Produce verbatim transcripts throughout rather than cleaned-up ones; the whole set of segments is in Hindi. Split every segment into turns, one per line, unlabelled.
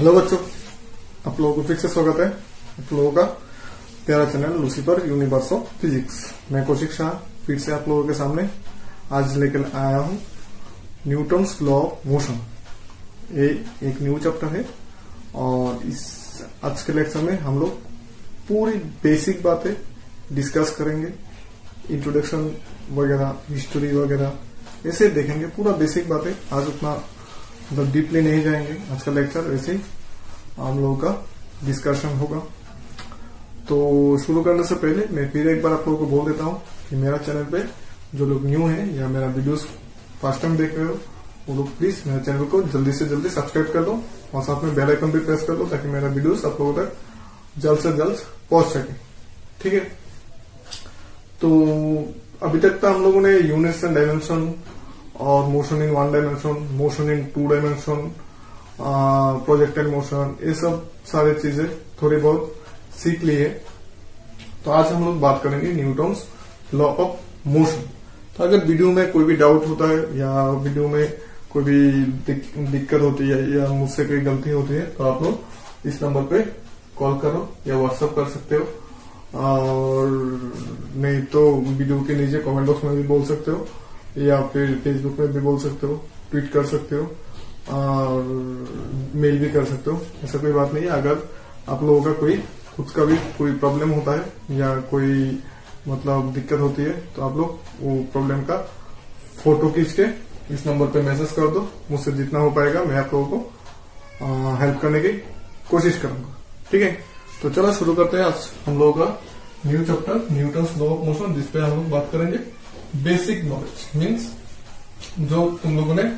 हेलो बच्चों, आप लोगों को फिर से स्वागत है आप लोगों का प्यारा channel Lucifer universe of physics. मैं कौशिक शाह फिर से आप लोगों के सामने आज लेकर आया हूं न्यूटन्स लॉ ऑफ मोशन। ये एक न्यू चैप्टर है और इस आज के लेक्चर में हम लोग पूरी बेसिक बातें डिस्कस करेंगे। इंट्रोडक्शन वगैरह, हिस्ट्री वगैरह ऐसे देखेंगे, पूरा बेसिक बातें। आज उतना मतलब डीपली नहीं जाएंगे आज का लेक्चर, ऐसे ही हम लोगों का डिस्कशन होगा। तो शुरू करने से पहले मैं फिर एक बार आप लोगों को बोल देता हूं कि मेरा चैनल पे जो लोग न्यू हैं या मेरा वीडियोस फर्स्ट टाइम देख रहे हो वो लोग प्लीज मेरे चैनल को जल्दी से जल्दी सब्सक्राइब कर दो और साथ में बेल आइकन भी प्रेस कर दो ताकि मेरा वीडियोस आप लोगों तक जल्द से जल्द पहुंच सके। ठीक है, तो अभी तक तो हम लोगों ने यूनिट्स एंड डायमेंशन और motion in one dimension, motion in two dimension, projected motion, ये सब सारी चीजें थोड़ी बहुत सीख ली है। तो आज हम लोग बात करेंगे न्यूटन्स लॉ ऑफ मोशन। तो अगर वीडियो में कोई भी डाउट होता है या वीडियो में कोई भी दिक, दिक्कत होती है या मुझसे कोई गलती होती है तो आप लोग इस नंबर पे कॉल करो या व्हाट्सएप कर सकते हो, और नहीं तो वीडियो के नीचे कमेंट बॉक्स में भी बोल सकते हो या फिर फेसबुक में भी बोल सकते हो, ट्वीट कर सकते हो और मेल भी कर सकते हो। ऐसा कोई बात नहीं है। अगर आप लोगों का कोई खुद का भी कोई प्रॉब्लम होता है या कोई मतलब दिक्कत होती है तो आप लोग वो प्रॉब्लम का फोटो खींच के इस नंबर पे मैसेज कर दो। मुझसे जितना हो पाएगा मैं आप लोगों को हेल्प करने की कोशिश करूंगा। ठीक है, तो चलो शुरू करते हैं आज हम लोगों का new chapter Newton's law of motion, जिसपे हम लोग बात करेंगे बेसिक नॉलेज। मीन्स जो तुम लोगों ने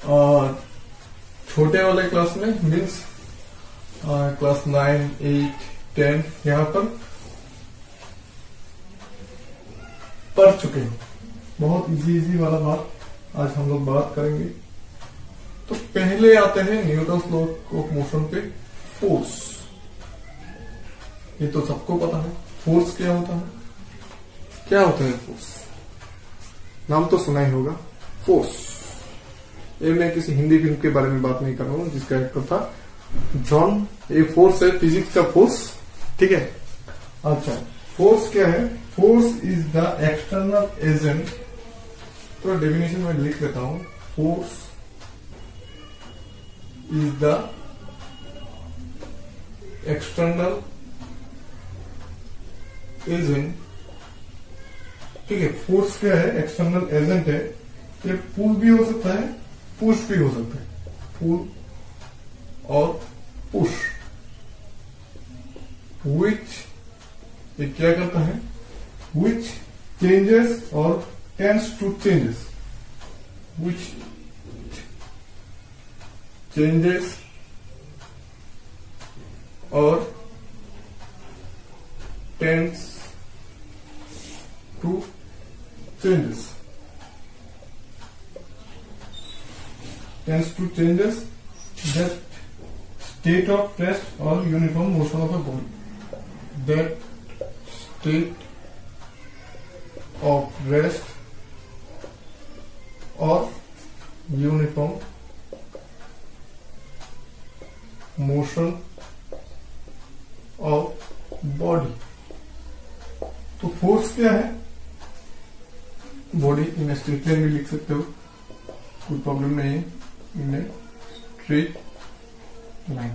छोटे वाले क्लास में, means class nine eight ten यहाँ पर पढ़ चुके हैं। बहुत इजी इजी वाला बात आज हम लोग बात करेंगे। तो पहले आते हैं न्यूटन्स लॉ ऑफ मोशन पे फोर्स। ये तो सबको पता है फोर्स क्या होता है। क्या होता है फोर्स? नाम तो सुना ही होगा, फोर्स। ये मैं किसी हिंदी फिल्म के बारे में बात नहीं कर रहा हूं जिसका एक्टर था जॉन। ये फोर्स है फिजिक्स का फोर्स। ठीक है, अच्छा फोर्स क्या है? Force is the external agent. तो डेफिनेशन में लिख लेता हूं। Force is the external agent. ठीक है, फोर्स क्या है? एक्सटर्नल एजेंट है। ये पुल भी हो सकता है, पुश भी हो सकता है। पुल और पुश, विच ये क्या करता है? विच चेंजेस और tends to changes, which changes और tends to changes tends to changes that state of rest or uniform motion of a body. That state of rest or uniform motion of body. तो फोर्स क्या है? बॉडी इन स्ट्रेट लाइन भी लिख सकते हो, कोई प्रॉब्लम नहीं है। In straight line.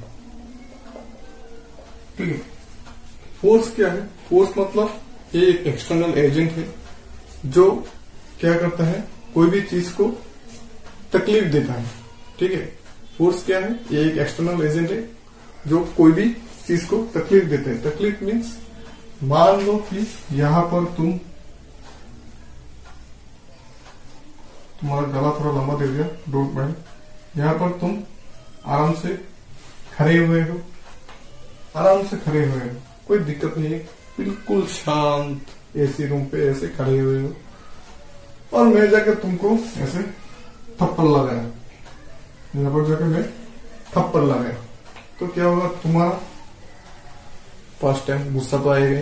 ठीक है, फोर्स क्या है? फोर्स मतलब ये एक एक्सटर्नल एजेंट है जो क्या करता है? कोई भी चीज को तकलीफ देता है। ठीक है, फोर्स क्या है? ये एक एक्सटर्नल एजेंट है जो कोई भी चीज को तकलीफ देता है। तकलीफ मीन्स मान लो कि यहां पर तुम, तुम्हारा गला थोड़ा लंबा दे दिया, डोंट माइंड। यहां पर तुम आराम से खड़े हुए हो, आराम से खड़े हुए हो, कोई दिक्कत नहीं है, बिल्कुल शांत एसी रूम पे ऐसे खड़े हुए हो, और मैं जाकर तुमको ऐसे थप्पड़ लगाया। यहां पर जाकर मैं थप्पड़ लगाया तो क्या होगा? तुम्हारा फर्स्ट टाइम गुस्सा तो आएगा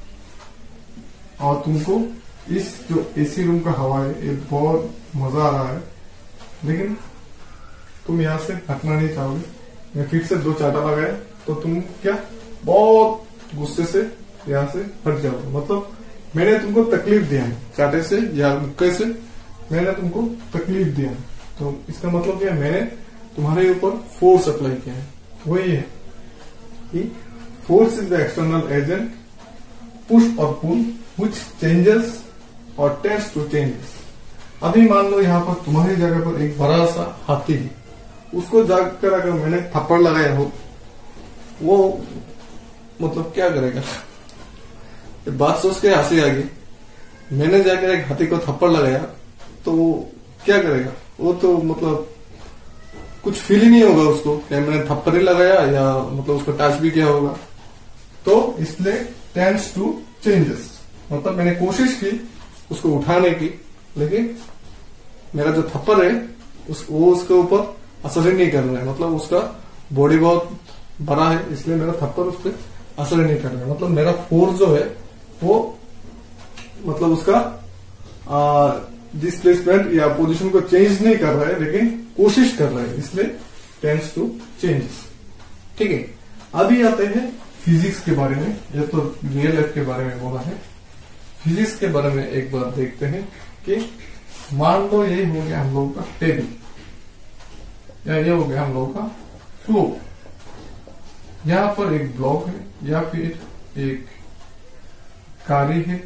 और तुमको इस जो एसी रूम का हवा है ये बहुत मजा आ रहा है, लेकिन तुम यहां से हटना नहीं चाहोगे, मैं फिर से दो चाटा लगाया तो तुम क्या बहुत गुस्से से यहाँ से हट जाओगे। मतलब मैंने तुमको तकलीफ दिया है चाटे से या मुक्के से, मैंने तुमको तकलीफ दिया है, तो इसका मतलब क्या है, मैंने तुम्हारे ऊपर फोर्स अप्लाई किया है। वही है कि force is the external agent push और पुल व्हिच चेंजेस और टेंड्स टू चेंजेस। अभी मान लो यहाँ पर तुम्हारी जगह पर एक बड़ा सा हाथी है, उसको जाकर अगर मैंने थप्पड़ लगाया हो, वो मतलब क्या करेगा? बात सोच के हंसी आ गई। मैंने जाकर एक हाथी को थप्पड़ लगाया तो वो क्या करेगा? वो तो मतलब कुछ फील ही नहीं होगा उसको कि मैंने थप्पड़ ही लगाया या मतलब उसको टच भी किया होगा। तो इसलिए टेंड्स टू चेंजेस, मतलब मैंने कोशिश की उसको उठाने की, लेकिन मेरा जो थप्पड़ है उस, वो उसके ऊपर असर ही नहीं कर रहा है। मतलब उसका बॉडी बहुत बड़ा है, इसलिए मेरा थप्पड़ उस पर असर ही नहीं कर रहा है। मतलब मेरा फोर्स जो है वो मतलब उसका डिस्प्लेसमेंट या पोजीशन को चेंज नहीं कर रहा है, लेकिन कोशिश कर रहा है, इसलिए टेंड्स टू चेंजेस। ठीक है, अभी आते हैं फिजिक्स के बारे में। ये तो रियल लाइफ के बारे में बोला है, फिजिक्स के बारे में एक बार देखते हैं कि मान लो ये हो गया हम लोगों का टेबल, या ये हो गया हम लोगों का फ्लो। यहां पर एक ब्लॉक है या फिर एक कारी है।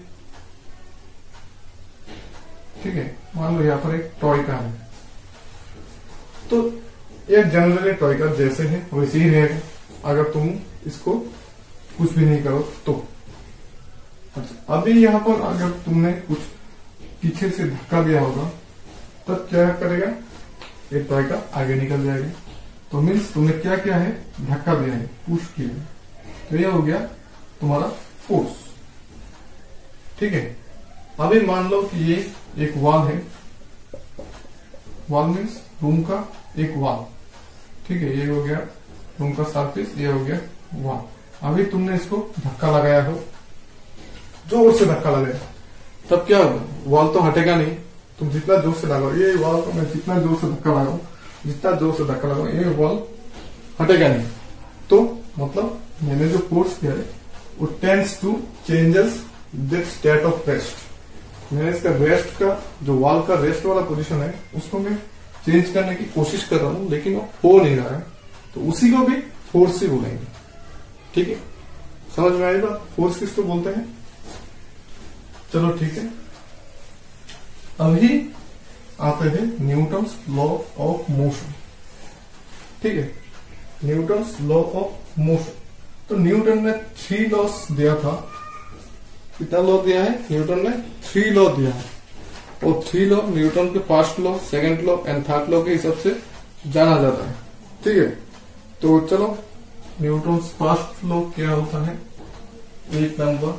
ठीक है, मान लो यहाँ पर एक टॉय कार है, तो ये जनरली टॉय कार जैसे है वैसे ही रहेगा अगर तुम इसको कुछ भी नहीं करो तो। अच्छा, अभी यहाँ पर अगर तुमने कुछ पीछे से धक्का दिया होगा तब क्या करेगा? ये टॉय कार आगे निकल जाएगा। तो मीन्स तुमने क्या किया है? धक्का दिया है, पुश किया है, तो ये हो गया तुम्हारा फोर्स। ठीक है, अभी मान लो कि ये एक वॉल है, वॉल मीन्स रूम का एक वॉल। ठीक है, ये हो गया रूम का सरफेस, ये हो गया वॉल। अभी तुमने इसको धक्का लगाया हो, जोर से धक्का लगाया, तब क्या होगा? वॉल तो हटेगा नहीं। तुम जितना जोर से लगाओ, ये वॉल को मैं जितना जोर से धक्का लगाऊ, जितना जोर से धक्का लगाओ, ये वॉल हटेगा नहीं। तो मतलब मैंने जो फोर्स किया है वो tends to changes that state of rest. मैंने इसका रेस्ट का जो वॉल का रेस्ट वाला पोजीशन है उसको मैं चेंज करने की कोशिश कर रहा हूं, लेकिन वो हो नहीं रहा है, तो उसी को भी फोर्स ही बोलेंगे। ठीक है, समझ में आई बात? फोर्स किसको बोलते हैं? चलो ठीक है, अभी आते हैं न्यूटन्स लॉ ऑफ मोशन। ठीक है, न्यूटन्स लॉ ऑफ मोशन। तो न्यूटन ने थ्री लॉस दिया था। कितना लॉ दिया है? न्यूटन ने थ्री लॉ दिया है, और थ्री लॉ न्यूटन के first law, second law and third law के हिसाब से जाना जाता है। ठीक है, तो चलो न्यूटन फर्स्ट लॉ क्या होता है? एक नंबर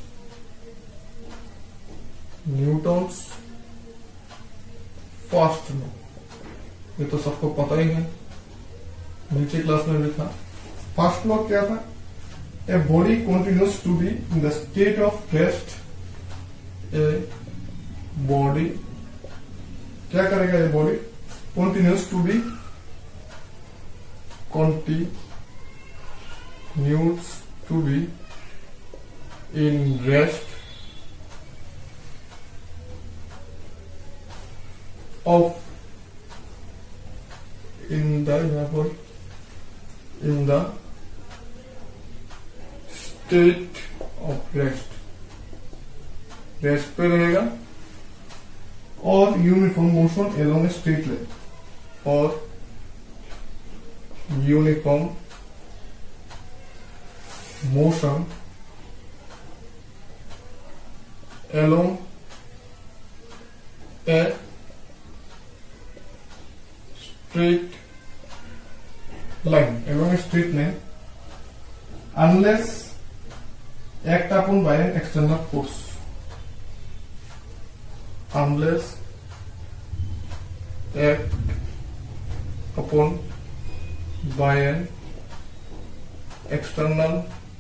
न्यूटन्स फर्स्ट लॉ, ये तो सबको पता ही है, नीचे क्लास में भी था। फर्स्ट लॉ क्या था? A body continues to be in the state of rest. A body क्या करेगा? ये body continues to be continues to be in rest of in the यहाँ पर in the state of rest, rest पे रहेगा, और uniform motion along a straight line, और uniform motion along a straight line, along a straight line, unless act upon by an external force. Unless act upon by an external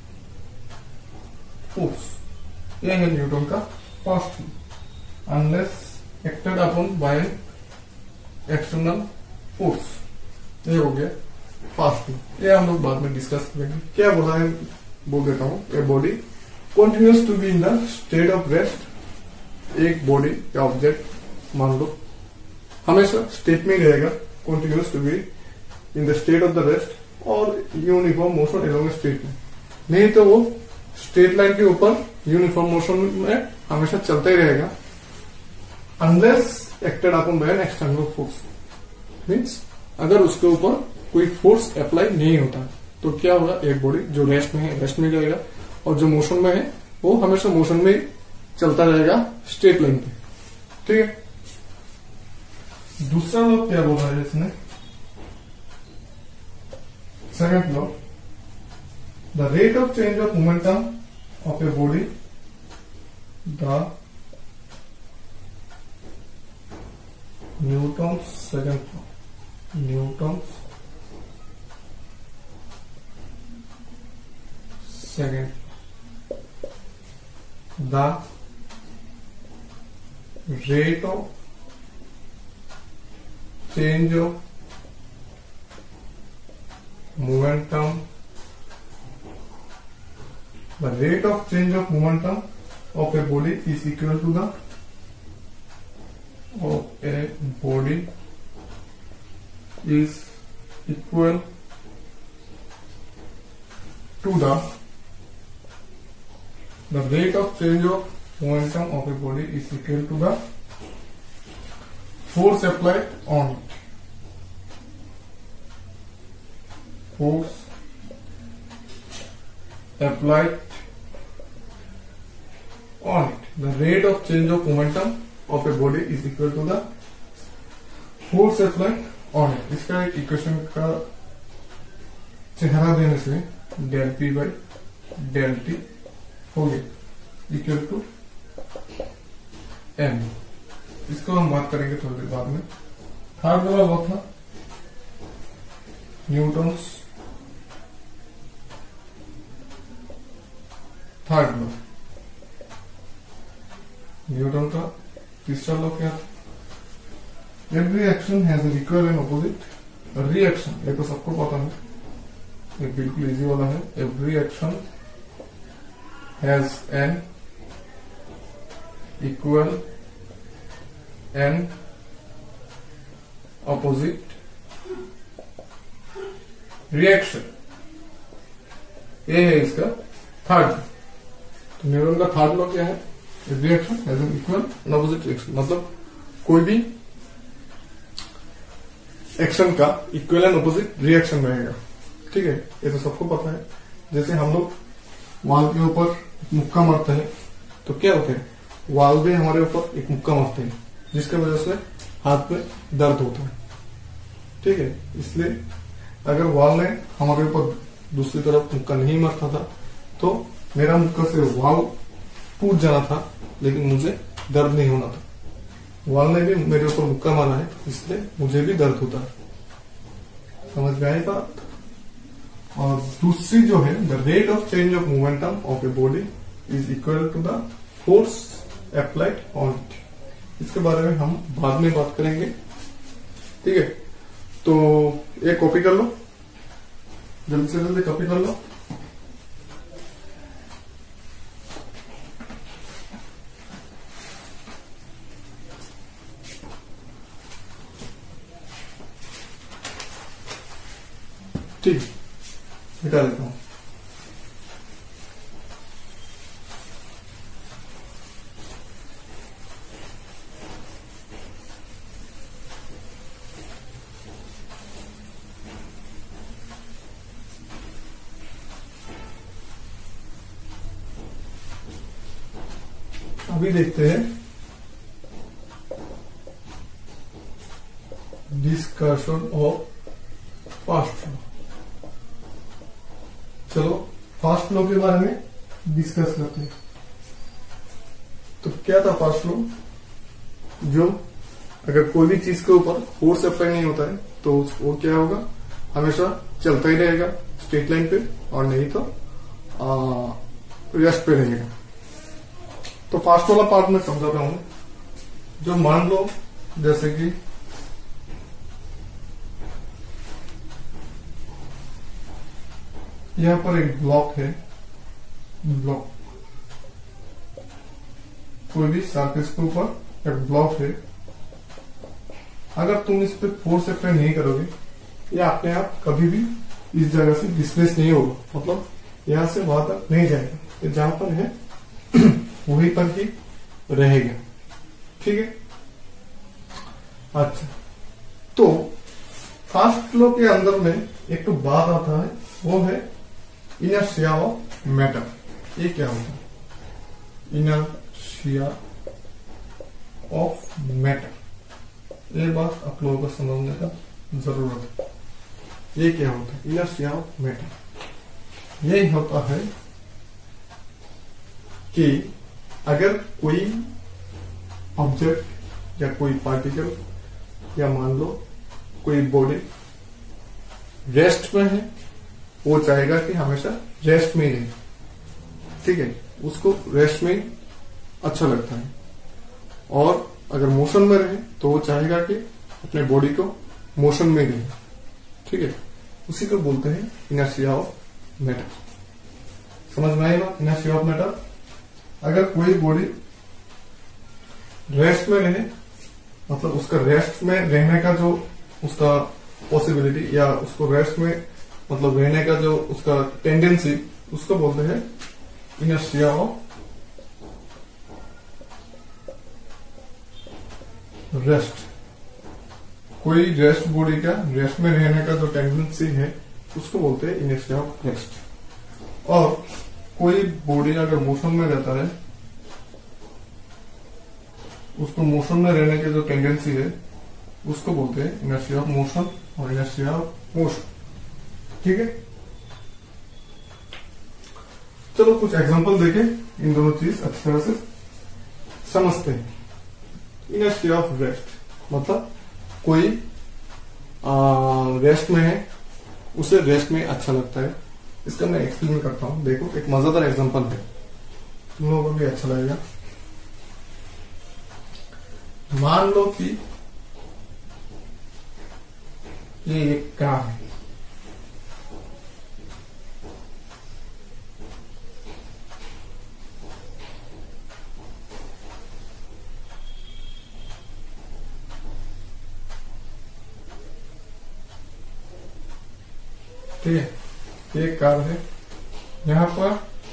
force. यह है न्यूटन का first law. Unless acted upon by an external force, ये हो गया फास्ट लो, ये हम लोग बाद में डिस्कस करेंगे। क्या बोला है, बोल देता हूँ। A body continues to be in the state of rest. एक बॉडी या ऑब्जेक्ट मान लो हमेशा स्टेट में रहेगा, continues to be in the state of the rest और यूनिफॉर्म मोशन एलोंग स्ट्रेट में, नहीं तो वो स्ट्रेट लाइन के ऊपर यूनिफॉर्म मोशन में हमेशा चलता ही रहेगा, unless acted upon by an external force. Means अगर उसके ऊपर कोई फोर्स अप्लाई नहीं होता तो क्या होगा, एक बॉडी जो रेस्ट में है रेस्ट में रहेगा और जो मोशन में है वो हमेशा मोशन में चलता रहेगा स्ट्रेट लाइन पे। ठीक है। दूसरा लॉ क्या बोला है इसने, second law, the rate of change of momentum of a body, the Newton's second law, Newton's second, the rate of change of momentum, the rate of change of momentum of a body is equal to the of a body is equal to the the rate of change of momentum of a body is equal to the force applied on it. Force applied on it. The rate of change of momentum of a body is equal to the force applied on it. इसका एक इक्वेशन का चेहरा देने से del p by del t हो गया इक्वल टू एम। इसको हम बात करेंगे थोड़ी देर बाद में। थर्ड वाला लॉ था न्यूटन्स थर्ड लॉ। न्यूटन का तीसरा लॉ क्या था, every action has an equal and opposite reaction. ये तो सबको पता है, ये बिल्कुल इजी वाला है। Every action has an equal and opposite reaction। ये है इसका थर्ड। तो न्यूटन का थर्ड लॉ क्या है, reaction has an equal and opposite reaction. मतलब कोई भी एक्शन का इक्वल एंड ऑपोजिट रिएक्शन रहेगा। ठीक है, ये तो सबको पता है। जैसे हम लोग वाल के ऊपर मुक्का मारते हैं तो क्या होता है, वाल में हमारे ऊपर एक मुक्का मारते हैं जिसके वजह से हाथ में दर्द होता है। ठीक है, इसलिए अगर वाल ने हमारे ऊपर दूसरी तरफ मुक्का नहीं मारता था तो मेरा मुक्का से वाल टूट जाना था, लेकिन मुझे दर्द नहीं होना था। वाल ने भी मेरे ऊपर मुक्का मारा है इसलिए मुझे भी दर्द होता है। समझ में आई बात। और दूसरी जो है, the rate of change of momentum of a body is equal to the force applied on it. इसके बारे में हम बाद में बात करेंगे। ठीक है, तो ये कॉपी कर लो, जल्दी से जल्दी कॉपी कर लो। ठीक, मिटा देता हूं। अभी देखते हैं डिस्कशन ऑफ फास्ट लॉ। चलो फास्ट लॉ के बारे में डिस्कस करते हैं। तो क्या था फास्ट लॉ, जो अगर कोई भी चीज के ऊपर फोर्स अप्लाई नहीं होता है तो वो क्या होगा, हमेशा चलता ही रहेगा स्ट्रेट लाइन पे, और नहीं तो रेस्ट पे रहेगा। तो फास्ट वाला पार्ट में समझाता हूं। जो मान लो जैसे कि यहाँ पर एक ब्लॉक है, ब्लॉक, कोई भी सरफेस के ऊपर एक ब्लॉक है। अगर तुम इस पे फोर्स अप्लाई नहीं करोगे, ये अपने आप कभी भी इस जगह से डिस्प्लेस नहीं होगा, मतलब यहां से वहां तक नहीं जाएगा, तो जहां पर है वहीं पर ही रहेगा। ठीक है। अच्छा, तो फर्स्ट लॉ के अंदर में एक तो बात आता है, वो है इनर्शिया ऑफ मैटर। ये क्या होता है? इनर्शिया ऑफ मैटर, ये बात आप लोगों को समझने का जरूरत है। ये क्या होता है? इनर्शिया ऑफ मैटर यही होता है कि अगर कोई ऑब्जेक्ट या कोई पार्टिकल या मान लो कोई बॉडी रेस्ट में है, वो चाहेगा कि हमेशा रेस्ट में ही रहे। ठीक है, उसको रेस्ट में अच्छा लगता है। और अगर मोशन में रहे तो वो चाहेगा कि अपने बॉडी को मोशन में रहे। ठीक है, उसी को बोलते हैं इनर्शिया ऑफ मैटर। समझ में आएगा? इनर्शिया ऑफ मैटर, अगर कोई बॉडी रेस्ट में रहे, मतलब उसका रेस्ट में रहने का जो उसका पॉसिबिलिटी या उसको रेस्ट में मतलब रहने का जो उसका टेंडेंसी, उसको बोलते हैं इनर्शिया ऑफ रेस्ट। कोई रेस्ट बॉडी का रेस्ट में रहने का जो टेंडेंसी है, उसको बोलते हैं इनर्शिया ऑफ रेस्ट। और कोई बॉडी अगर मोशन में रहता है, उसको मोशन में रहने की जो टेंडेंसी है, उसको बोलते हैं इनर्शिया ऑफ मोशन और इनर्शिया ऑफ मोशन। ठीक है, चलो कुछ एग्जांपल देके इन दोनों चीज अच्छी तरह से समझते हैं। इनर्शिया ऑफ रेस्ट मतलब कोई आ, रेस्ट में है, उसे रेस्ट में अच्छा लगता है। इसका मैं एक्सप्लेन करता हूं। देखो, एक मजेदार एग्जांपल है, तुम लोगों को भी अच्छा लगेगा। मान लो कि ये एक कार है, ठीक है, एक कार है। यहां पर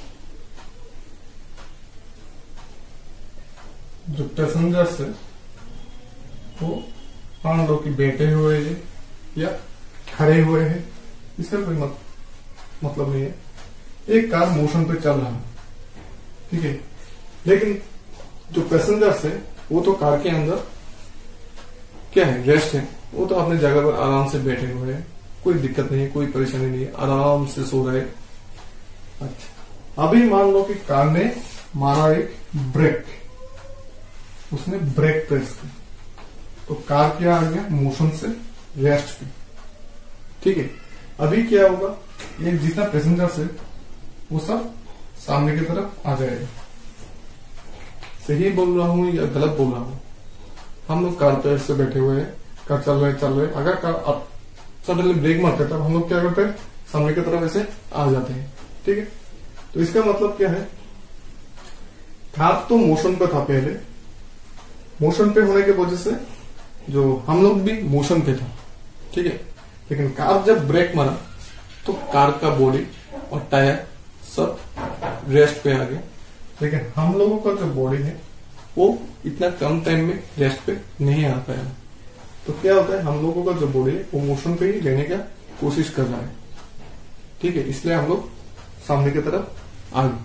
जो पैसेंजर्स है वो मान लो कि बैठे हुए हैं या खड़े हुए हैं, इसका कोई मत, मतलब नहीं है। एक कार मोशन पे चल रहा है, ठीक है, लेकिन जो पैसेंजर्स है वो तो कार के अंदर क्या है, रेस्ट है। वो तो अपनी जगह पर आराम से बैठे हुए हैं, कोई दिक्कत नहीं है, कोई परेशानी नहीं है, आराम से सो रहे। अच्छा, अभी मान लो कि कार ने मारा एक ब्रेक, उसने ब्रेक प्रेस की, तो कार क्या आ गया, मोशन से रेस्ट पे। ठीक है, अभी क्या होगा, ये जितना पैसेंजर्स है वो सब सामने की तरफ आ जाएगा। सही बोल रहा हूं या गलत बोल रहा हूं? हम लोग कार पे ऐसे बैठे हुए हैं, कार चल रहे चल रहे अगर कार आप सडनली ब्रेक मारते तब हम लोग क्या करते हैं, सामने की तरफ ऐसे आ जाते हैं। ठीक है, तो इसका मतलब क्या है, कार तो मोशन पे था पहले, मोशन पे होने की वजह से जो हम लोग भी मोशन पे था। ठीक है, लेकिन कार जब ब्रेक मारा तो कार का बॉडी और टायर सब रेस्ट पे आ गए, लेकिन हम लोगों का जो बॉडी है वो इतना कम टाइम में रेस्ट पे नहीं आ पाया। तो क्या होता है, हम लोगों का जो बॉडी है वो मोशन पे ही लेने का कोशिश कर रहा है। ठीक है, इसलिए हम लोग सामने की तरफ आ गए।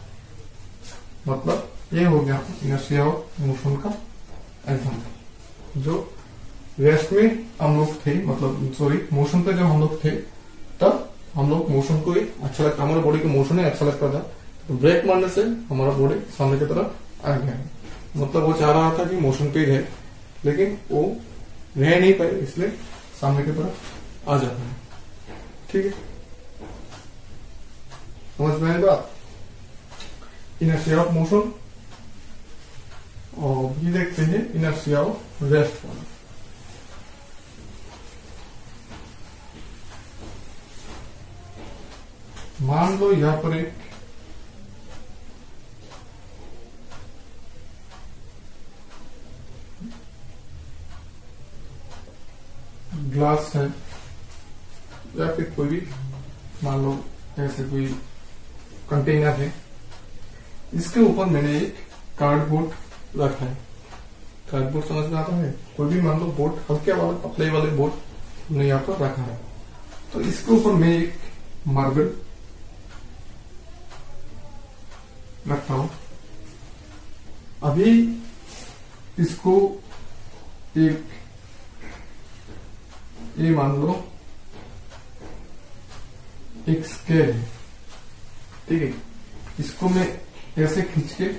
मतलब ये हो गया इनर्शिया ऑफ मोशन का एग्जाम्पल। जो रेस्ट में हम लोग थे, मतलब सॉरी मोशन पे जब हम लोग थे, तब हम लोग मोशन को ही अच्छा लगता, हमारे बॉडी को मोशन ही अच्छा लगता था। तो ब्रेक मारने से हमारा बॉडी सामने की तरफ आ गया। मतलब वो चाह रहा था कि मोशन पे ही रहे, लेकिन वो रह नहीं पाए, इसलिए सामने की तरफ आ जाता है। ठीक है, समझ में आई बात? Inertia of motion. और ये देखते हैं इनर्शिया ऑफ रेस्ट वाला। मान लो यहां पर एक ग्लास है या फिर कोई भी मान लो ऐसे कोई कंटेनर है, इसके ऊपर मैंने एक कार्डबोर्ड रखा है। कार्डबोर्ड समझ में आता है? कोई भी मान लो बोर्ड, हल्के वाले पतले वाले बोर्ड हमने यहाँ पर रखा है। तो इसके ऊपर मैं एक मार्बल रखता हूं। अभी इसको एक ये मान लो एक स्केल है, ठीक है। इसको मैं ऐसे खींच के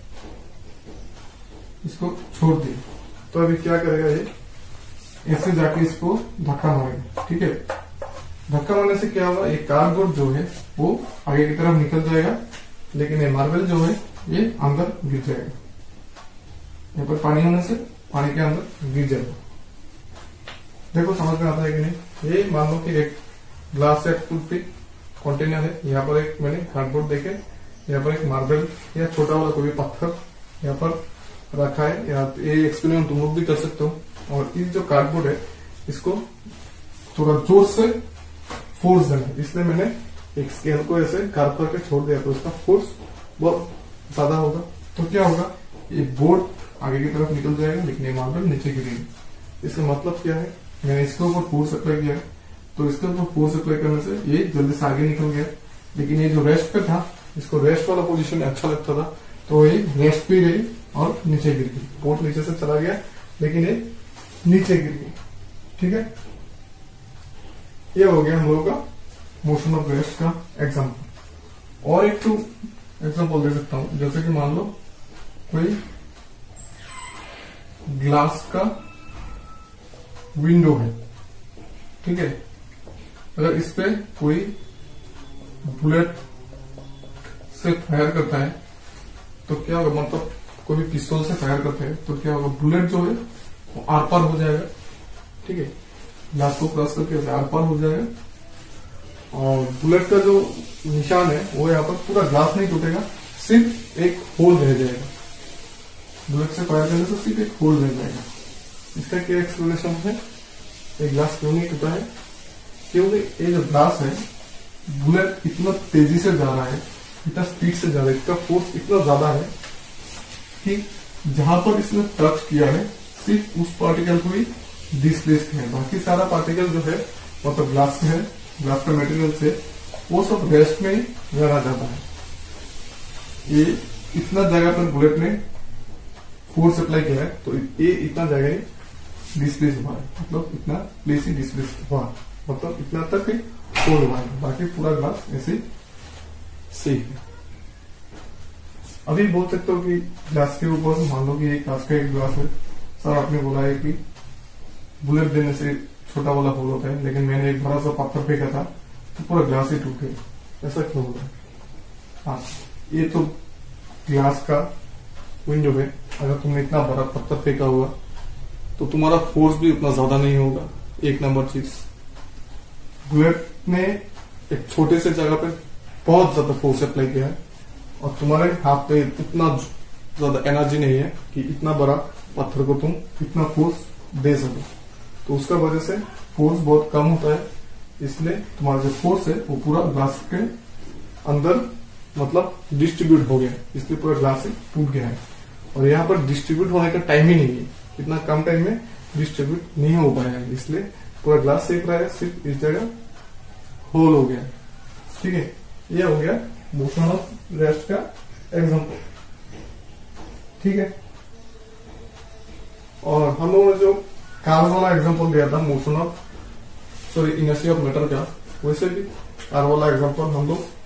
इसको छोड़ दिया, तो अभी क्या करेगा ये, ऐसे जाके इसको धक्का मारेगा, ठीक है। धक्का मारने से क्या होगा, ये कार्डबोर्ड जो है वो आगे की तरफ निकल जाएगा, लेकिन ये मार्बल जो है ये अंदर गिर जाएगा। यहाँ पर पानी होने से पानी के अंदर गिर जाएगा। देखो समझ में आता है कि नहीं। ये मान लो कि एक ग्लास या टूथपिक कंटेनर है, यहाँ पर एक मैंने कार्डबोर्ड देखे, यहाँ पर एक मार्बल या छोटा वाला कोई पत्थर यहाँ पर रखा है। या ये एक्सपेरिमेंट तुम लोग भी कर सकते हो। और इस जो कार्डबोर्ड है इसको थोड़ा जोर से फोर्स देना है, इसलिए मैंने एक स्केल को ऐसे कार्व करके छोड़ दिया, तो इसका फोर्स बहुत ज्यादा होगा। तो क्या होगा, ये बोर्ड आगे की तरफ निकल जाएगा, लेकिन ये मार्बल नीचे गिरेगी। इसका मतलब क्या है, मैंने इसके ऊपर फोर्स अप्लाई किया, तो इसके ऊपर फोर्स अप्लाई करने से ये जल्दी से आगे निकल गया। लेकिन ये जो रेस्ट पे था, इसको रेस्ट वाला पोजीशन अच्छा लगता था, तो ये रेस्ट पे गई और नीचे गिर गई। बोर्ड नीचे से चला गया, लेकिन ये नीचे गिर गई, ठीक है। ये हो गया हम लोगों का मोशन ऑफ रेस्ट का एग्जाम्पल। और एक तो एग्जाम्पल दे सकता हूं, जैसे कि मान लो कोई ग्लास का विंडो है, ठीक है। अगर इस पे कोई बुलेट से फायर करता है तो क्या होगा, मतलब कोई भी पिस्तौल से फायर करता है तो क्या होगा, बुलेट जो है वो आर पार हो जाएगा, ठीक है। ग्लास को क्रॉस करके आर पार हो जाएगा। और बुलेट का जो निशान है वो यहाँ पर पूरा ग्लास नहीं टूटेगा, सिर्फ एक होल रह जाएगा। बुलेट से फायर करने से सिर्फ एक होल रह जाएगा। इसका क्या एक्सप्लेनेशन है, ये ग्लास क्यों नहीं टूटा है, क्योंकि ये जो ग्लास है, बुलेट इतना तेजी से जा रहा है, इतना स्पीड से जा रहा है, इसका फोर्स इतना ज्यादा है कि जहां पर इसने टच किया है सिर्फ उस पार्टिकल को ही डिस्प्लेस किया है, बाकी सारा पार्टिकल जो है मतलब ग्लास में है, ग्लास का मटेरियल से वो सब रेस्ट में रह जाता है। ये इतना जगह पर बुलेट ने फोर्स अप्लाई किया है, तो ये इतना जगह डिस्प्लेस हुआ है, मतलब इतना प्लेस ही डिस्प्लेस हुआ, मतलब इतना तक ही होल हुआ है, बाकी पूरा ग्लास ऐसे सेफ है। अभी बोल सकते हो कि ग्लास के ऊपर मान लो कि एक कांच का एक ग्लास है, सर आपने बोला है कि बुलेट देने से छोटा वाला होल होता है, लेकिन मैंने एक बड़ा सा पत्थर फेंका था तो पूरा ग्लास ही टूट गया, ऐसा क्यों होगा। हाँ, ये तो ग्लास का विंडो है, अगर तुमने इतना बड़ा पत्थर फेंका हुआ तो तुम्हारा फोर्स भी उतना ज्यादा नहीं होगा। एक नंबर चीज, बुलेट ने एक छोटे से जगह पे बहुत ज्यादा फोर्स अप्लाई किया है, और तुम्हारे हाथ पे उतना ज्यादा एनर्जी नहीं है कि इतना बड़ा पत्थर को तुम इतना फोर्स दे सको, तो उसका वजह से फोर्स बहुत कम होता है, इसलिए तुम्हारा जो फोर्स है वो पूरा ग्लास के अंदर मतलब डिस्ट्रीब्यूट हो गया है, इसलिए पूरा ग्लास टूट गया है। और यहाँ पर डिस्ट्रीब्यूट होने का टाइम ही नहीं है, इतना कम टाइम में डिस्ट्रीब्यूट नहीं हो पाया है, इसलिए पूरा ग्लास सेफ रहा है, सिर्फ इस जगह होल हो गया, ठीक है। ये हो गया मोशन ऑफ रेस्ट का एग्जांपल, ठीक है। और हम लोगों ने जो कार वाला एग्जांपल दिया था motion of sorry inertia of matter का, वैसे भी कार वाला एग्जांपल हम लोग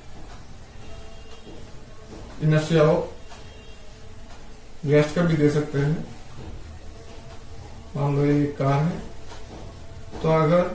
इनर्शिया ऑफ रेस्ट का भी दे सकते हैं। मान लो ये कार है, तो अगर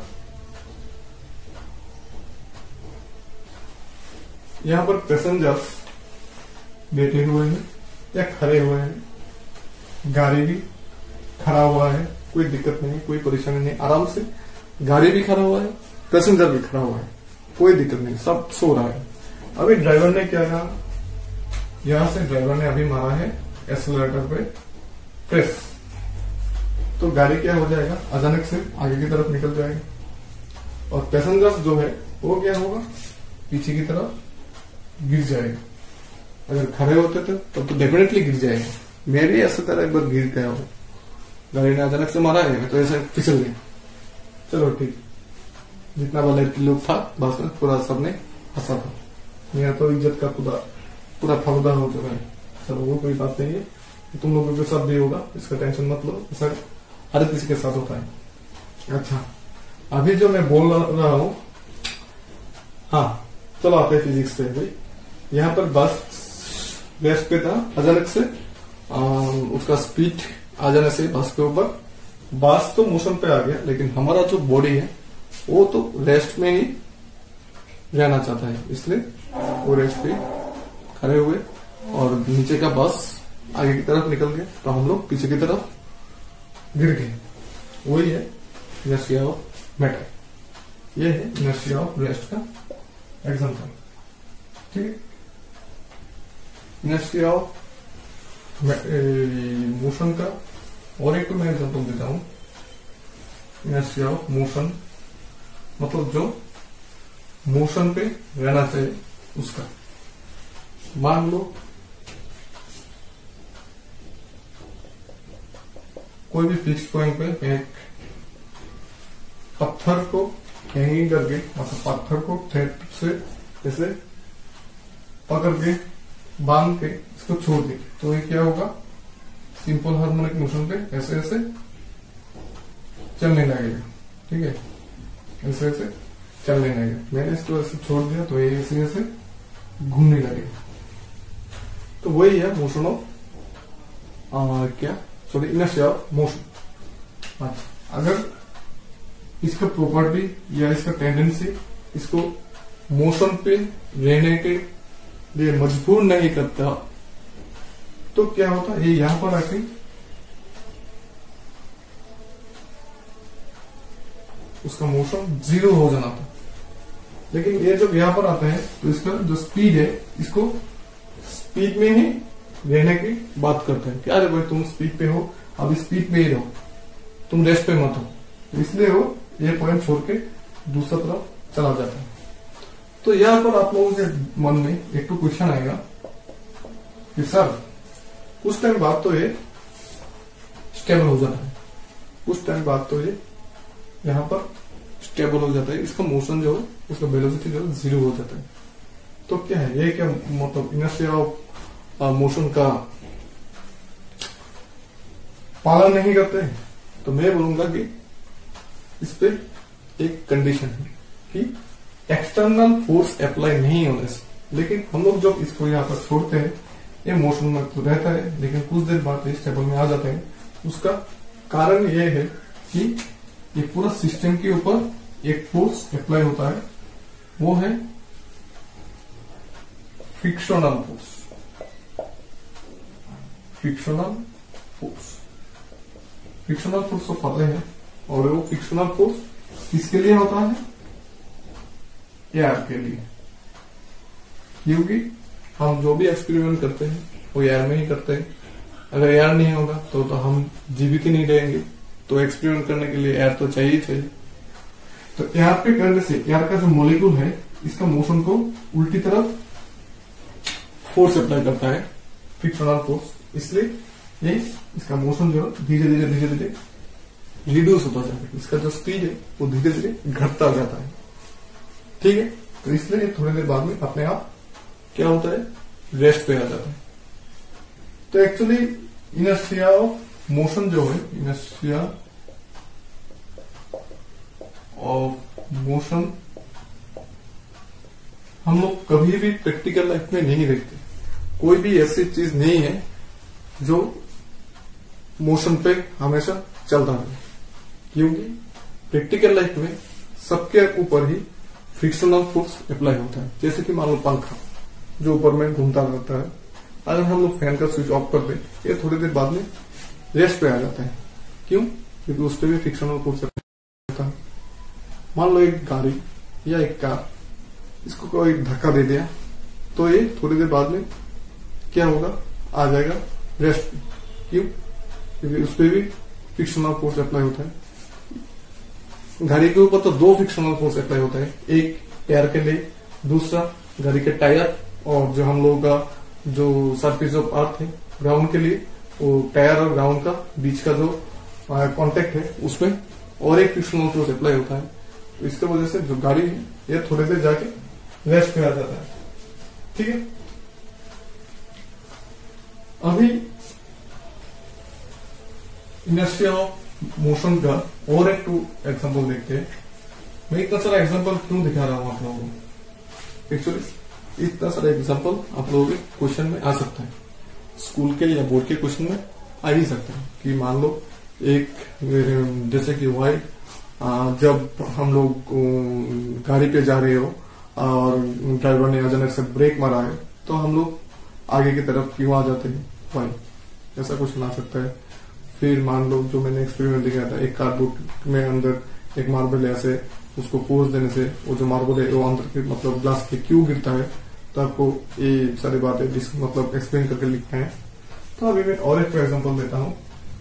यहाँ पर पैसेंजर्स बैठे हुए हैं या खड़े हुए हैं, गाड़ी भी खड़ा हुआ है, कोई दिक्कत नहीं, कोई परेशानी नहीं, आराम से गाड़ी भी खड़ा हुआ है, पैसेंजर भी खड़ा हुआ है, कोई दिक्कत नहीं, सब सो रहा है। अभी ड्राइवर ने क्या कहा, यहां से ड्राइवर ने अभी मारा है एक्सेलरेटर पे प्रेस, तो गाड़ी क्या हो जाएगा, अचानक से आगे की तरफ निकल जाएगा, और पैसेंजर्स जो है वो क्या होगा, पीछे की तरफ गिर जाएगा। अगर खड़े होते थे तब तो डेफिनेटली गिर जाएगा। मैं भी ऐसा तरह एक बार गिर गया हूँ, गाड़ी ने अचानक से मारा है तो ऐसे फिसल गया। चलो ठीक, जितना वाले लोग था बस में पूरा सबने हंसा था, मेरा तो इज्जत का पूरा पूरा फालूदा हो चुका है। चलो वो कोई बात नहीं है, तुम लोगों के साथ भी होगा, इसका टेंशन मत लो, ऐसा हर किसी के साथ होता है। अच्छा, अभी जो मैं बोल रहा हूं, हाँ चलो आते हैं फिजिक्स पे। भाई यहाँ पर बस रेस्ट पे था, अचानक से आ, उसका स्पीड आ जाने से बस के ऊपर, बस तो मोशन पे आ गया, लेकिन हमारा जो बॉडी है वो तो रेस्ट में ही रहना चाहता है, इसलिए वो रेस्ट पे खड़े हुए और नीचे का बस आगे की तरफ निकल गया, तो हम लोग पीछे की तरफ गिर गए। वही है इनर्शिया ऑफ मैटर, ये है इनर्शिया ऑफ रेस्ट का एग्जांपल। ठीक है, इनर्शिया ऑफ मोशन का और एक तो मैं एग्जांपल देता हूं। इनर्शिया ऑफ मोशन मतलब जो मोशन पे रहना चाहिए उसका। मान लो कोई भी फिक्स पॉइंट पे एक पत्थर को हैंगिंग करके, मतलब पत्थर को थ्रेड से ऐसे पकड़ के बांध के इसको छोड़ दे, तो ये क्या होगा, सिंपल हार्मोनिक मोशन पे ऐसे ऐसे चलने लगेगा। ठीक है, ऐसे ऐसे चलने लगेगा। मैंने इसको ऐसे छोड़ दिया तो ये ऐसे ऐसे घूमने लगेगा। तो वही है मोशन ऑफ क्या सॉरी इनर्शिया ऑफ मोशन। अच्छा, अगर इसका प्रॉपर्टी या इसका टेंडेंसी इसको मोशन पे रहने के लिए मजबूर नहीं करता, तो क्या होता, ये यहां पर आके उसका मोशन जीरो हो जाना था। लेकिन ये जब यहां पर आता है तो इसका जो स्पीड है, इसको स्पीड में ही रहने की बात करते हैं कि अरे भाई तुम स्पीड पे हो, अब स्पीड में ही रहो, तुम रेस्ट पे मत हो। तो इसलिए वो ये पॉइंट छोड़ के दूसरा तरफ चला जाता है। तो यहां पर आप लोगों के मन में एक तो क्वेश्चन आएगा कि सर कुछ टाइम बाद तो ये स्टेबल हो जाता है, कुछ टाइम बाद तो ये यहां पर स्टेबल हो जाता है, इसका मोशन जो है उसका वेलोसिटी जो है जीरो हो जाता है। तो क्या है ये, क्या मतलब इनर्शिया ऑफ मोशन का पालन नहीं करते हैं? तो मैं बोलूंगा कि इस पे एक कंडीशन है कि एक्सटर्नल फोर्स अप्लाई नहीं होने से, लेकिन हम लोग जब इसको यहाँ पर छोड़ते हैं ये मोशन में तो रहता है, लेकिन कुछ देर बाद इस टेबल में आ जाते हैं। उसका कारण ये है कि ये पूरा सिस्टम के ऊपर एक फोर्स अप्लाई होता है, वो है frictional force. Frictional force frictional force तो पता है, और वो फ्रिक्शनल फोर्स किसके लिए होता है, एयर के लिए, क्योंकि हम जो भी एक्सपेरिमेंट करते हैं वो एयर में ही करते हैं। अगर एयर नहीं होगा तो तो हम जीवित ही नहीं रहेंगे, तो एक्सपेरिमेंट करने के लिए एयर तो चाहिए ही चाहिए। तो एयर पे करने से एयर का जो मॉलिक्यूल है इसका मोशन को उल्टी तरफ फोर्स अप्लाई करता है, फ्रिक्शनल फोर्स, इसलिए ये इसका मोशन जो धीरे धीरे धीरे धीरे रिड्यूस होता जाता है, इसका जो स्पीड है वो धीरे धीरे घटता जाता है। ठीक है, तो इसलिए थोड़ी देर बाद में अपने आप क्या होता है, रेस्ट पे आ जाता है। तो एक्चुअली इनर्शिया ऑफ मोशन जो है, इनर्शिया ऑफ मोशन हम लोग कभी भी प्रैक्टिकल लाइफ में नहीं देखते। कोई भी ऐसी चीज नहीं है जो मोशन पे हमेशा चलता रहे, क्योंकि प्रैक्टिकल लाइफ में सबके ऊपर ही फ्रिक्शनल फोर्स अप्लाई होता है। जैसे कि मान लो पंखा जो ऊपर में घूमता रहता है, अगर हम लोग फैन का स्विच ऑफ कर दें, ये थोड़ी देर बाद में रेस्ट पे आ जाता है। क्यों? क्योंकि उस पर भी फ्रिक्शनल फोर्स होता है। मान लो एक गाड़ी या एक कार, इसको कोई धक्का दे दिया तो ये थोड़ी देर बाद में क्या होगा, आ जाएगा रेस्ट। क्यों? क्योंकि उस पर भी फ्रिक्शनल फोर्स अप्लाई होता है। गाड़ी के ऊपर तो दो फ्रिक्शनल फोर्स अप्लाई होता है, एक पैर के लिए, दूसरा गाड़ी के टायर और जो हम लोगों का जो सरफेस ऑफ अर्थ है ग्राउंड के लिए, वो टायर और ग्राउंड का बीच का जो कांटेक्ट है उसमें और एक फ्रिक्शनल फोर्स अप्लाई होता है। तो इसके वजह से जो गाड़ी है ये थोड़ी देर जाके रेस्ट पे आ जाता है। ठीक है, अभी इनर्शिया ऑफ मोशन का और एक टू एग्जांपल देखते हैं। मैं इतना सारा एग्जांपल क्यों दिखा रहा हूं आप लोगों को? एक्चुअली इतना सारा एग्जांपल आप लोगों के क्वेश्चन में आ सकता है, स्कूल के या बोर्ड के क्वेश्चन में आ ही सकता है। कि मान लो एक जैसे कि वाई जब हम लोग गाड़ी पे जा रहे हो और ड्राइवर ने अचानक से ब्रेक मारा है तो हम लोग आगे की तरफ क्यों आ जाते हैं, वाई, ऐसा क्वेश्चन आ सकता है। फिर मान लो जो मैंने एक्सपेरिमेंट दिखाया था, एक कार्डबोर्ड में अंदर एक मार्बल ऐसे उसको फोर्स देने से वो जो मार्बल है वो अंदर के मतलब ग्लास के क्यों गिरता है, तो आपको ये सारी बातें मतलब एक्सप्लेन करके लिखना है। तो अभी मैं और एक एग्जांपल देता हूं।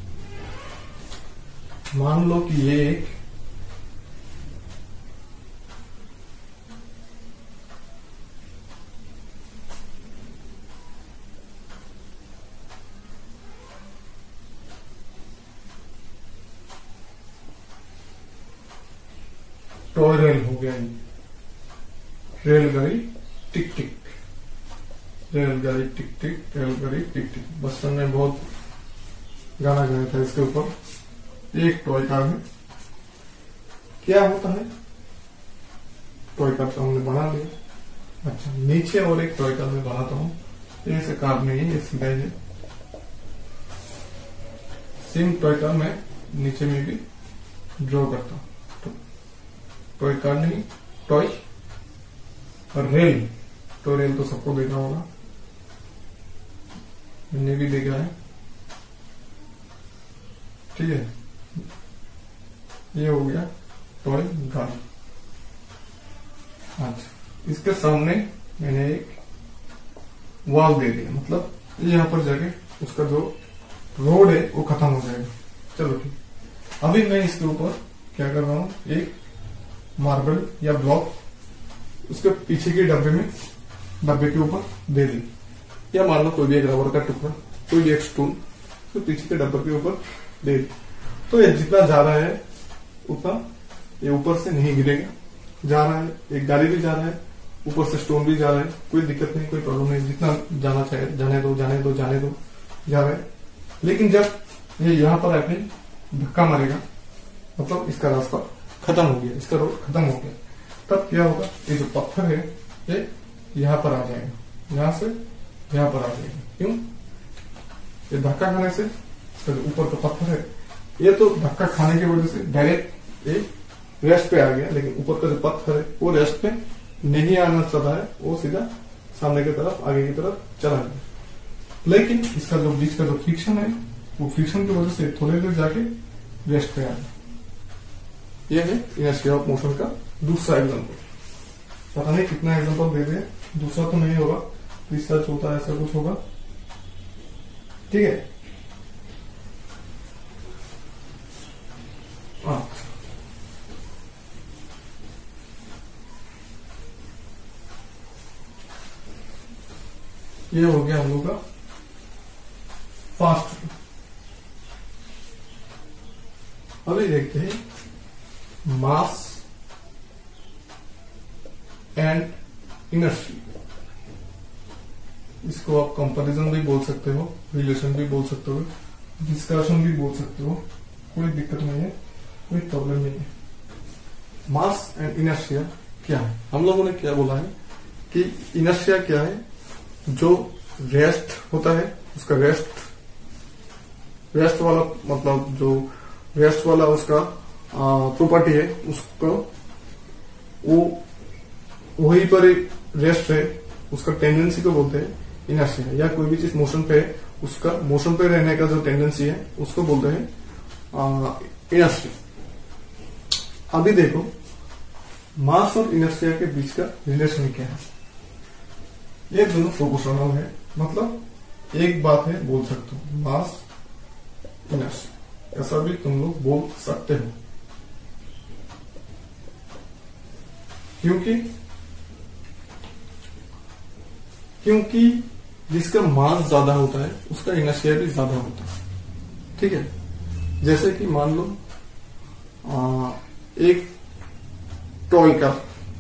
मान लो कि ये एक टॉय रेल हो गया, रेलगाड़ी टिक टिक, रेलगाड़ी टिक टिक, रेलगाड़ी टिक टिक। बचपन में बहुत गाना गाया था इसके ऊपर। एक टॉय कार है, क्या होता है, टॉय कार तो हमने बना लिया। अच्छा, नीचे और एक टॉय कार में बनाता हूं, ऐसे कार नहीं है, ये सीधा है। सेम टॉय कार मैं नीचे में भी ड्रॉ करता हूं। टॉय कार नहीं, टॉय और रेल। टॉय रेल तो सबको देखा होगा, मैंने भी देखा है। ठीक है, ये हो गया टॉय गाड़ी। अच्छा, इसके सामने मैंने एक वॉल दे दिया, मतलब यहां पर जाके उसका जो रोड है वो खत्म हो जाएगा। चलो ठीक, अभी मैं इसके ऊपर क्या कर रहा हूं, एक मार्बल या ब्लॉक उसके पीछे के डब्बे में डब्बे के ऊपर दे दी, या मान लो कोई भी एक रबर का टुकड़ा, कोई भी एक स्टूल तो पीछे के डब्बे के ऊपर दे दी। तो ये जितना जा रहा है उतना ये ऊपर से नहीं गिरेगा, जा रहा है, एक गाड़ी भी जा रहा है, ऊपर से स्टोन भी जा रहा है, कोई दिक्कत नहीं, कोई प्रॉब्लम नहीं, जितना जाना चाहिए जाने दो जाने दो जाने दो जा रहा है। लेकिन जब ये यहां पर आके धक्का मारेगा, मतलब इसका रास्ता खत्म हो गया, इसका रोड खत्म हो गया, तब क्या होगा, ये जो पत्थर है ये यहां पर आ जाएगा, यहां से यहां पर आ जाएगा। क्यों? ये धक्का खाने से इसका जो ऊपर का पत्थर है ये तो धक्का खाने की वजह से डायरेक्ट ये रेस्ट पे आ गया, लेकिन ऊपर का जो पत्थर है वो रेस्ट पे नहीं आना चाहता है, वो सीधा सामने की तरफ आगे की तरफ चला गया। लेकिन इसका जो बीच का जो फ्रिक्शन है वो फ्रिक्शन की वजह से थोड़ी देर जाके रेस्ट पे आ गया। यह है इनर्शिया ऑफ मोशन का दूसरा एग्जांपल। पता नहीं कितना एग्जांपल दे दे, दूसरा तो नहीं होगा, तीसरा चौथा ऐसा कुछ होगा। ठीक है, हाँ, ये हो गया हम लोग का फास्ट। अभी देखते हैं मास एंड इनर्शिया। इसको आप कंपैरिजन भी बोल सकते हो, रिलेशन भी बोल सकते हो, डिस्कशन भी बोल सकते हो, कोई दिक्कत नहीं है, कोई प्रॉब्लम नहीं है। मास एंड इनर्शिया क्या है? हम लोगों ने क्या बोला है कि इनर्शिया क्या है, जो रेस्ट होता है उसका रेस्ट रेस्ट वाला मतलब जो रेस्ट वाला उसका प्रॉपर्टी है, उसको वो वहीं पर रेस्ट है, उसका टेंडेंसी को बोलते हैं इनर्शिया। या कोई भी चीज मोशन पे है, उसका मोशन पे रहने का जो टेंडेंसी है उसको बोलते हैं इनर्शिया। अभी देखो मास और इनर्शिया के बीच का रिलेशन क्या है। ये दोनों प्रोपोर्शनल है, मतलब एक बात है बोल सकते हो, मास इनर्शिया, ऐसा भी तुम लोग बोल सकते हो। क्योंकि क्योंकि जिसका मास ज्यादा होता है उसका इनर्शिया भी ज्यादा होता है। ठीक है, जैसे कि मान लो आ, एक टॉय कार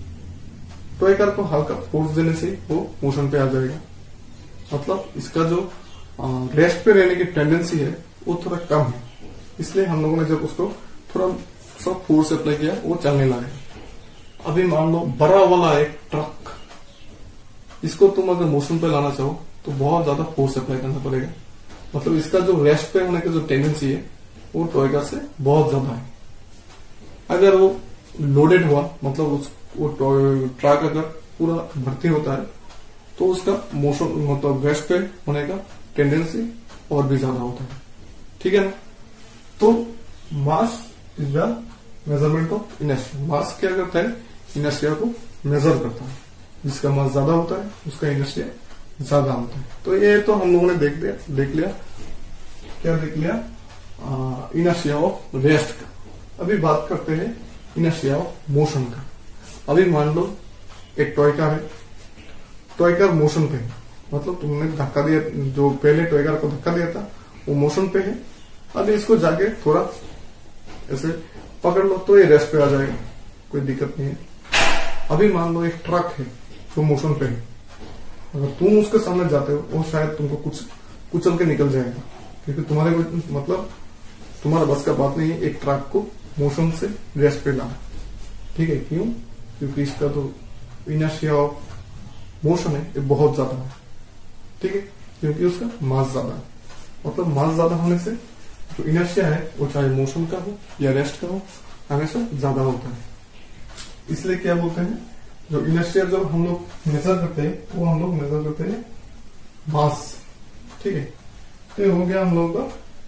टॉय कार को हल्का फोर्स देने से वो मोशन पे आ जाएगा, मतलब इसका जो रेस्ट पे रहने की टेंडेंसी है वो थोड़ा कम है, इसलिए हम लोगों ने जब उसको थोड़ा सा फोर्स अप्लाई किया वो चलने लगा। अभी मान लो बड़ा वाला एक ट्रक, इसको तुम अगर मोशन पे लाना चाहो तो बहुत ज्यादा फोर्स अप्लाई करना पड़ेगा, मतलब इसका जो रेस्ट पे होने की जो टेंडेंसी है वो टॉय कार से बहुत ज्यादा है। अगर वो लोडेड हुआ, मतलब उस वो ट्रक अगर पूरा भर्ती होता है तो उसका मोशन मतलब रेस्ट पे होने का टेंडेंसी और भी ज्यादा होता है। ठीक है ना, तो mass is the measurement of inertia. Mass क्या करता है, इनर्शिया को मेजर करता है, जिसका मास ज्यादा होता है उसका इनर्शिया ज्यादा होता है। तो ये तो हम लोगों ने देख लिया देख लिया क्या देख लिया इनर्शिया ऑफ रेस्ट का। अभी बात करते हैं इनर्शिया ऑफ मोशन का। अभी मान लो एक टॉय कार है, टॉय कार मोशन पे है, मतलब तुमने धक्का दिया, जो पहले टॉय कार को धक्का दिया था वो मोशन पे है। अभी इसको जाके थोड़ा ऐसे पकड़ लो तो ये रेस्ट पे आ जाएगा, कोई दिक्कत नहीं है। अभी मान लो एक ट्रक है जो मोशन पे है, अगर तुम उसके सामने जाते हो वो शायद तुमको कुछ कुचल के निकल जाएगा, क्योंकि तुम्हारे मतलब तुम्हारा बस का बात नहीं है एक ट्रक को मोशन से रेस्ट पे लाना। ठीक है, क्यों? क्योंकि इसका तो इनर्शिया ऑफ मोशन है ये बहुत ज्यादा है। ठीक है, क्योंकि उसका मास ज्यादा है, मतलब मास ज्यादा होने से जो इनर्शिया है वो चाहे मोशन का हो या रेस्ट का हो हमेशा ज्यादा होता है। इसलिए क्या बोलते हैं, जो इनर्शिया जब हम लोग मेजर करते हैं वो हम लोग मेजर करते हैं मास। ठीक है, तो हो गया हम लोग का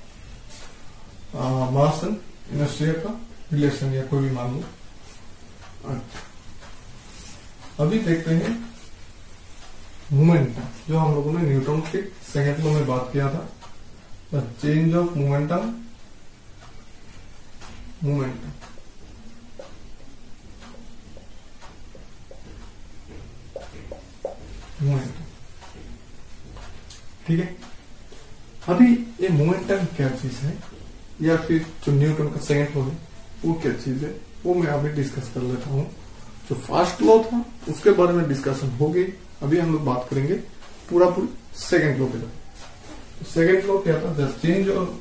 मास एंड इनर्शिया का रिलेशन, या कोई भी मान लो। अच्छा, अभी देखते हैं मोमेंटम, जो हम लोगों ने न्यूटन के सेकंड लॉ में बात किया था, the change of momentum momentum momentum ठीक है। अभी ये मोमेंटम क्या चीज है, या फिर जो न्यूटन का सेकंड लॉ है वो क्या चीज है, वो मैं अभी डिस्कस कर लेता हूँ। जो फर्स्ट लॉ था उसके बारे में डिस्कशन हो गई, अभी हम लोग बात करेंगे पूरा पूरी सेकंड लॉ पे। तो सेकंड लॉ क्या था, the change of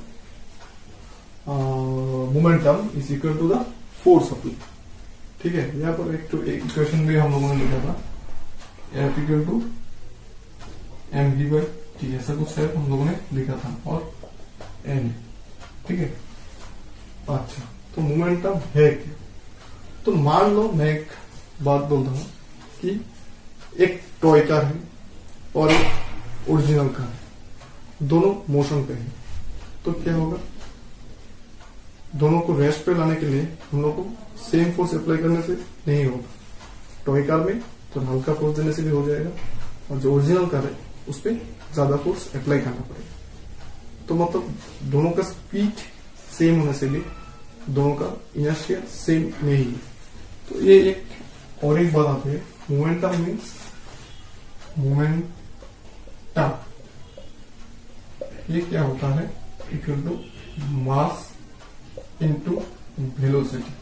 momentum is equal to the force apply. ठीक है, यहाँ पर एक तो एक इक्वेशन भी हम लोगों ने लिखा था, F equal to M V by T, ऐसा कुछ है हम लोगों ने लिखा था, और एम। ठीक है, अच्छा तो मोमेंटम है क्या? तो मान लो मैं एक बात बोलता हूं कि एक टॉय कार है और एक ओरिजिनल कार है, दोनों मोशन पे है, तो क्या होगा, दोनों को रेस्ट पे लाने के लिए हम लोग को सेम फोर्स अप्लाई करने से नहीं होगा। टॉय कार में तो हल्का फोर्स देने से भी हो जाएगा, और जो ओरिजिनल कार है उस पर ज्यादा फोर्स अप्लाई करना पड़ेगा। तो मतलब दोनों का स्पीड सेम होने से भी दोनों का इनर्शिया सेम नहीं है। तो ये एक और एक बात आती है, मोमेंटम मीन्स मोमेंटम ये क्या होता है, equal to mass into velocity.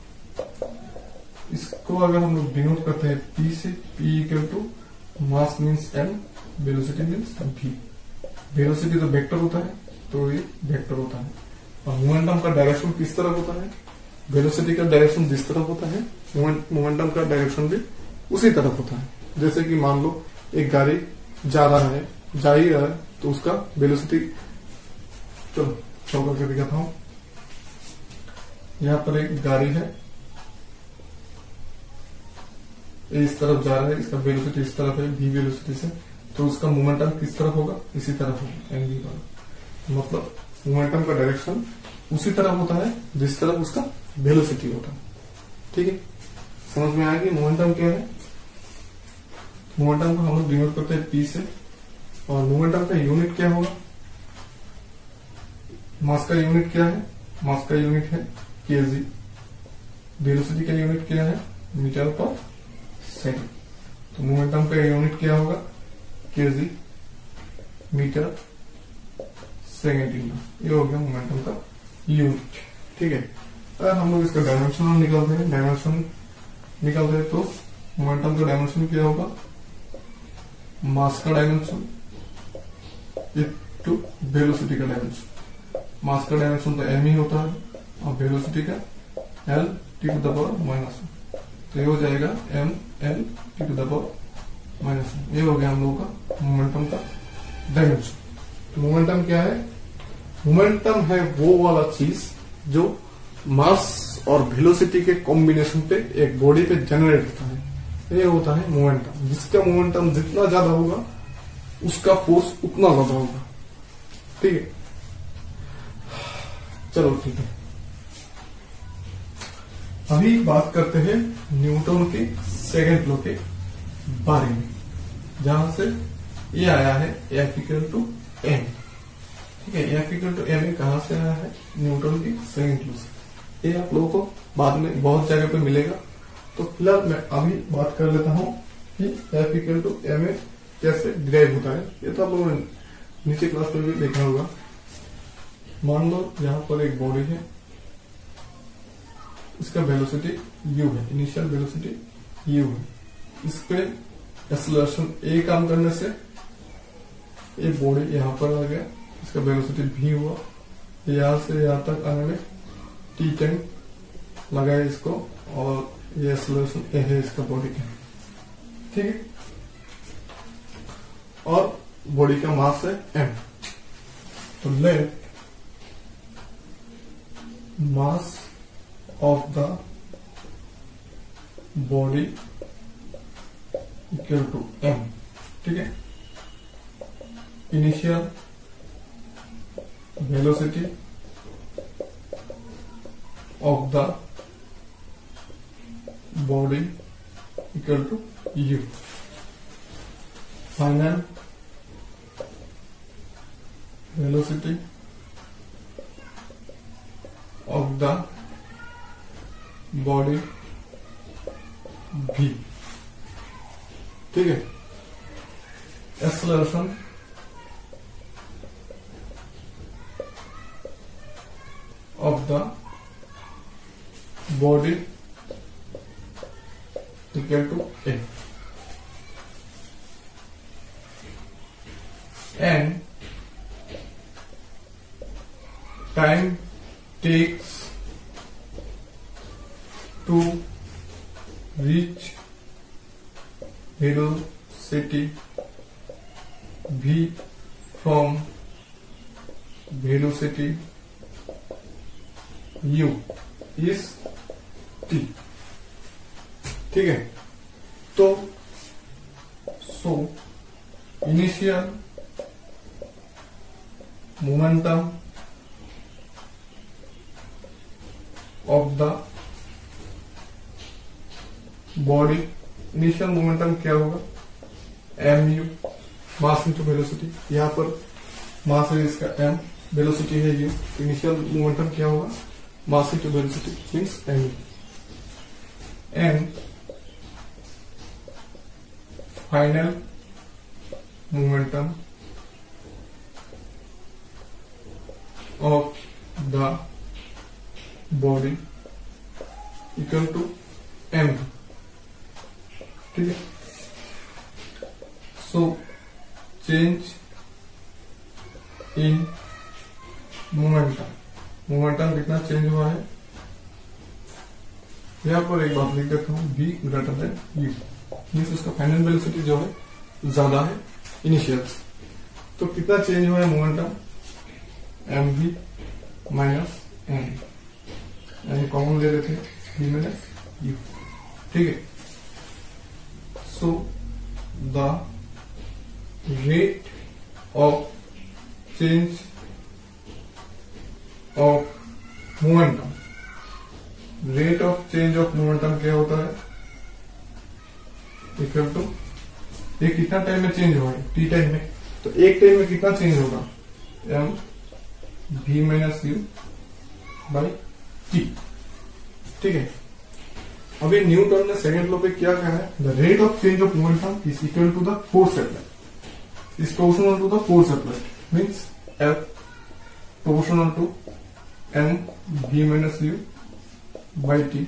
इसको अगर हम लोग डिनोट करते हैं पी से, P equal to mass means M, velocity means भी। वेलोसिटी तो वेक्टर होता है, तो ये वेक्टर होता है, और मोमेंटम का डायरेक्शन किस तरफ होता है, वेलोसिटी का डायरेक्शन जिस तरफ होता है मोमेंटम का डायरेक्शन भी उसी तरफ होता है। जैसे कि मान लो एक गाड़ी जा रहा है, जा ही रहा है, तो उसका वेलोसिटी, चलो शो करके दिखाता हूं। यहाँ पर एक गाड़ी है, इस तरफ जा रहा है, इसका वेलोसिटी इस तरफ है v वेलोसिटी से, तो उसका मोमेंटम किस तरफ होगा, इसी तरफ होगा एम वी वाला। मतलब मोमेंटम का डायरेक्शन उसी तरफ होता है जिस तरफ उसका वेलोसिटी होता है। ठीक है, समझ में आया कि मोमेंटम क्या है। मोमेंटम को हम लोग डिनोट करते हैं पी से, और मोमेंटम का यूनिट क्या होगा, मास का यूनिट क्या है, मास का यूनिट है केजी, वेलोसिटी का यूनिट क्या है मीटर पर सेकंड। तो मोमेंटम का यूनिट क्या होगा केजी मीटर सेकेंड इंटू, ये हो गया मोमेंटम का यूनिट। ठीक है, अगर हम लोग इसका डायमेंशन निकालते हैं, डायमेंशन निकालते हैं तो मोमेंटम का डायमेंशन क्या होगा, मास का डायमेंशन टू वेलोसिटी का डायमेंशन। मास का डायमेंशन तो एम ही होता है और वेलोसिटी का L T to the power minus one, तो ये हो जाएगा M L T to the power minus one. ये हो गया हम लोगों का मोमेंटम का डायमेंशन। तो मोमेंटम क्या है, मोमेंटम है वो वाला चीज जो मास और वेलोसिटी के कॉम्बिनेशन पे एक बॉडी पे जनरेट होता है, ये होता है मोमेंटम। जिसका मोमेंटम जितना ज्यादा होगा उसका फोर्स उतना ज्यादा होगा। ठीक है, चलो ठीक है, अभी बात करते हैं न्यूटन के सेकंड लॉ के बारे में, जहां से ये आया है एफ इक्वल टू एम। ठीक है, एफ इक्वल टू एम कहां से आया है, न्यूटन की सेकंड लॉ से। ये आप लोगों को बाद में बहुत जगह पे मिलेगा, तो फिलहाल मैं अभी बात कर लेता हूं कि एफ इक्वल टू एम कैसे डिराइव होता है। ये तो आप लोगों ने नीचे क्लास में भी देखा होगा। मान लो यहां पर एक बॉडी है, इसका वेलोसिटी u है, इनिशियल वेलोसिटी u है। इस पे एक्सेलरेशन a काम करने से ये बॉडी यहां पर आ गया, इसका वेलोसिटी v हुआ, यहां से यहां तक आने में टी टेन लगाए इसको, और ये एक्सेलरेशन a है इसका बॉडी का। ठीक है, और बॉडी का मास है m। तो let mass of the body equal to m। ठीक है, initial velocity of the body equal to u, final velocity of the body भी। ठीक है, acceleration of the body equal to A, and time takes to reach velocity v from velocity u is t। ठीक है, तो so initial momentum of the body, initial momentum क्या होगा M U, mass into velocity. यहां पर मास है इसका एम, वेलोसिटी है यू, इनिशियल मोमेंटम क्या होगा mass into velocity means M U, and final momentum of the body equal to M. ठीक है, so change in momentum, momentum कितना चेंज हुआ है, यहां पर एक बात लिख देता हूं, v greater than u, means उसका फाइनल वेलोसिटी जो है ज्यादा है इनिशियल से। तो कितना चेंज हुआ है momentum, M V minus M, यानी कॉमन ले लेते हैं v माइनस u। ठीक है, so the rate of change of momentum, rate of change of momentum क्या होता है इक्वल टू ये कितना टाइम में चेंज होगा, टी टाइम में। तो एक टाइम में कितना चेंज होगा, M V minus U by T. ठीक है, अभी न्यूटन ने सेकेंड लॉ पे क्या कहा है, the rate of change of momentum is equal to the force applied is proportional to the force applied means F proportional to M V minus U by T.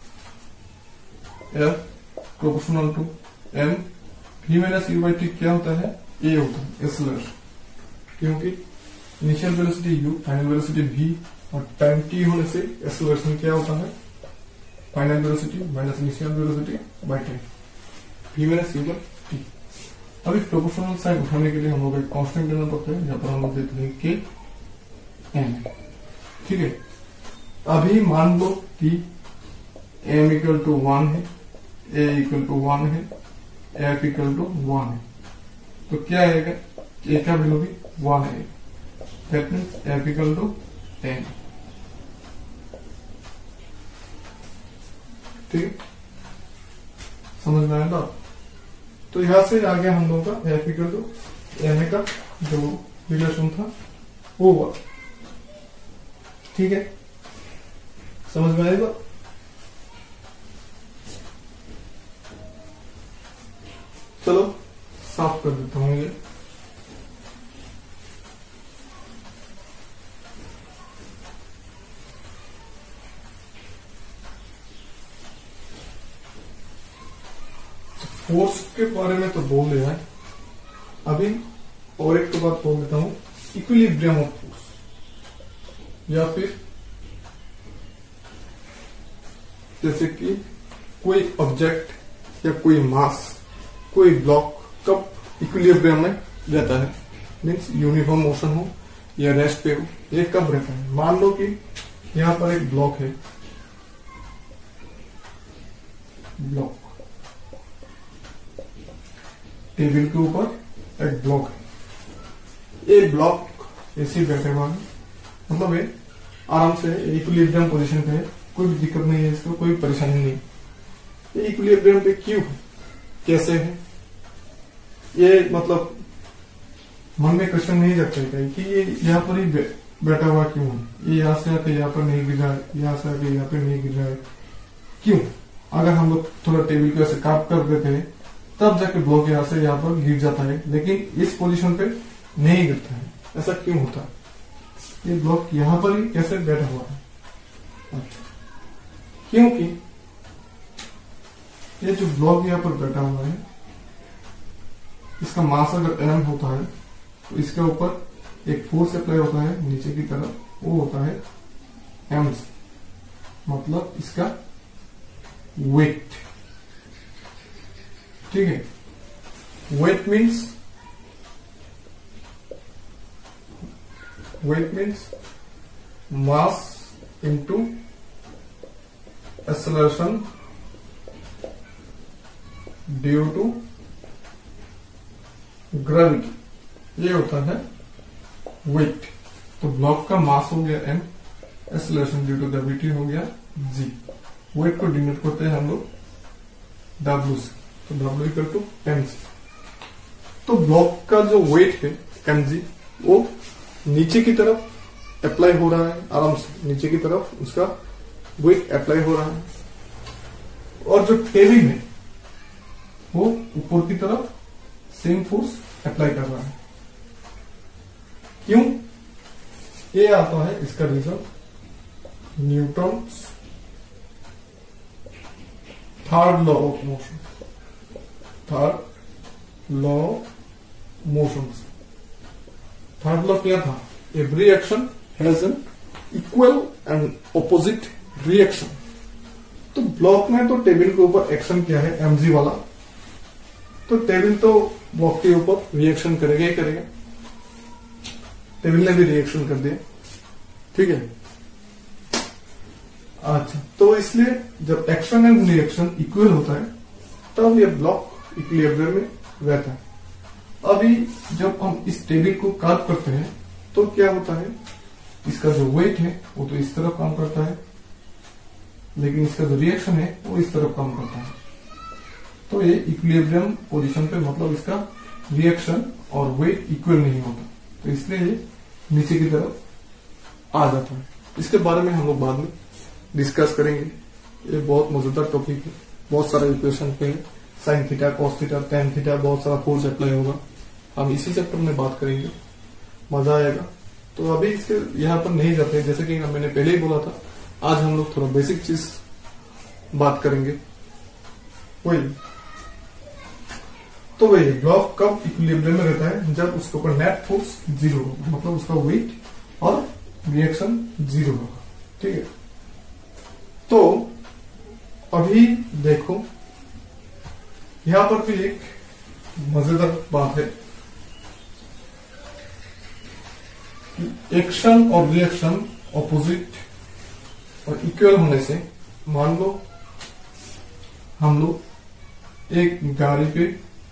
F proportional to M V minus U by T क्या होता है, ए होता है एक्सेलरेशन, क्योंकि initial velocity U, final velocity V और टाइम टी होने से एक्सेलरेशन क्या होता है, final velocity minus initial velocity by time V minus U by T. अभी प्रोपोर्शनल साइन उठाने के लिए हम लोग एक कांस्टेंट लेना पड़ता है, यहाँ पर हम लोग देते हैं के एम। ठीक है, अभी मान लो कि एम इक्वल टू वन है, ए इक्वल टू वन है, एफ इक्वल टू वन है, तो क्या आएगा, ए का वैल्यू भी वन है, that means F equal to ten. ठीक, समझ में आया। तो यहां से आगे हम लोगों का F equal to M A का जो रिलेशन था वो हुआ। ठीक है, समझ में आएगा। चलो साफ कर देता हूं ये। फोर्स के बारे में तो बोल लिया है, अभी और एक तो बात बोल देता हूं, इक्विलिब्रियम ऑफ फोर्स। या फिर जैसे कि कोई ऑब्जेक्ट या कोई मास, कोई ब्लॉक कब इक्विलिब्रियम में रहता है, मीन्स यूनिफॉर्म मोशन हो या रेस्ट पे हो, ये कब रहता है। मान लो कि यहां पर एक ब्लॉक है, ब्लॉक टेबल के ऊपर एक ब्लॉक है, ये ब्लॉक ऐसे बैठे हुआ है, मतलब ये आराम से इक्विलिब्रियम पोजीशन पे है, कोई भी दिक्कत नहीं है, इसको कोई परेशानी नहीं। ये इक्विलिब्रियम पे क्यों है, कैसे है, ये मतलब मन में क्वेश्चन नहीं जगता है कि ये यहाँ पर ही बैठा हुआ क्यों है, ये यहाँ से आके यहाँ पर नहीं गिर रहा है, यहाँ से आके यहाँ पे नहीं गिर रहा है, क्यों। अगर हम लोग थोड़ा टेबल को ऐसे काट कर देते हैं तब जाके ब्लॉक यहाँ से यहाँ पर गिर जाता है, लेकिन इस पोजीशन पे नहीं गिरता है। ऐसा क्यों होता है, ये ब्लॉक यहाँ पर ही कैसे बैठा हुआ है। अच्छा, क्योंकि ये जो ब्लॉक यहाँ पर बैठा हुआ है, इसका मास अगर एम होता है तो इसके ऊपर एक फोर्स अप्लाई होता है नीचे की तरफ, वो होता है एम, मतलब इसका वेट। ठीक है, weight means weight means mass into acceleration due to gravity, ये होता है वेट। तो ब्लॉक का मास हो गया M, acceleration due to gravity हो गया जी। वेट को डिनोट करते हैं हम लोग डब्ल्यू से, तो W equal to M G. तो ब्लॉक का जो वेट है एम जी, वो नीचे की तरफ अप्लाई हो रहा है, आराम से नीचे की तरफ उसका वेट अप्लाई हो रहा है, और जो टेबल है वो ऊपर की तरफ सेम फोर्स अप्लाई कर रहा है। क्यों, ये आता है इसका reason, Newton's third law of motion, third law motion. Third law क्या था, every action has an equal and opposite reaction. तो ब्लॉक में तो टेबल के ऊपर एक्शन क्या है, एमजी वाला, तो टेबल तो ब्लॉक के ऊपर रिएक्शन करेगा ही करेगा, टेबल ने भी रिएक्शन कर दिया। ठीक है, अच्छा, तो इसलिए जब एक्शन एंड रिएक्शन इक्वल होता है तब ये ब्लॉक इक्विलिब्रियम में रहता है। अभी जब हम इस टेबल को कार्व करते हैं तो क्या होता है, इसका जो वेट है वो तो इस तरफ काम करता है, लेकिन इसका जो रिएक्शन है वो इस तरफ काम करता है। तो ये इक्विलिब्रियम पोजीशन पे मतलब इसका रिएक्शन और वेट इक्वल नहीं होता, तो इसलिए ये नीचे की तरफ आ जाता है। इसके बारे में हम लोग बाद में डिस्कस करेंगे। ये बहुत मजेदार टॉपिक है, बहुत सारा इक्वेशन पे है, sine theta, cos theta, tan theta, बहुत सारा फोर्स अप्लाई होगा। हम इसी चैप्टर में बात करेंगे, मजा आएगा। तो अभी इसके यहाँ पर नहीं जाते, जैसे कि मैंने पहले ही बोला था, आज हम लोग थोड़ा बेसिक चीज बात करेंगे। वही तो वही ब्लॉक कब इक्विलिब्रियम में रहता है, जब उसके ऊपर नेट फोर्स जीरो होगा, मतलब उसका वेट और रिएक्शन जीरो होगा। ठीक है, तो अभी देखो यहां पर भी एक मजेदार बात है कि एक्शन और रिएक्शन ऑपोजिट और इक्वल होने से, मान लो हम लोग एक गाड़ी पे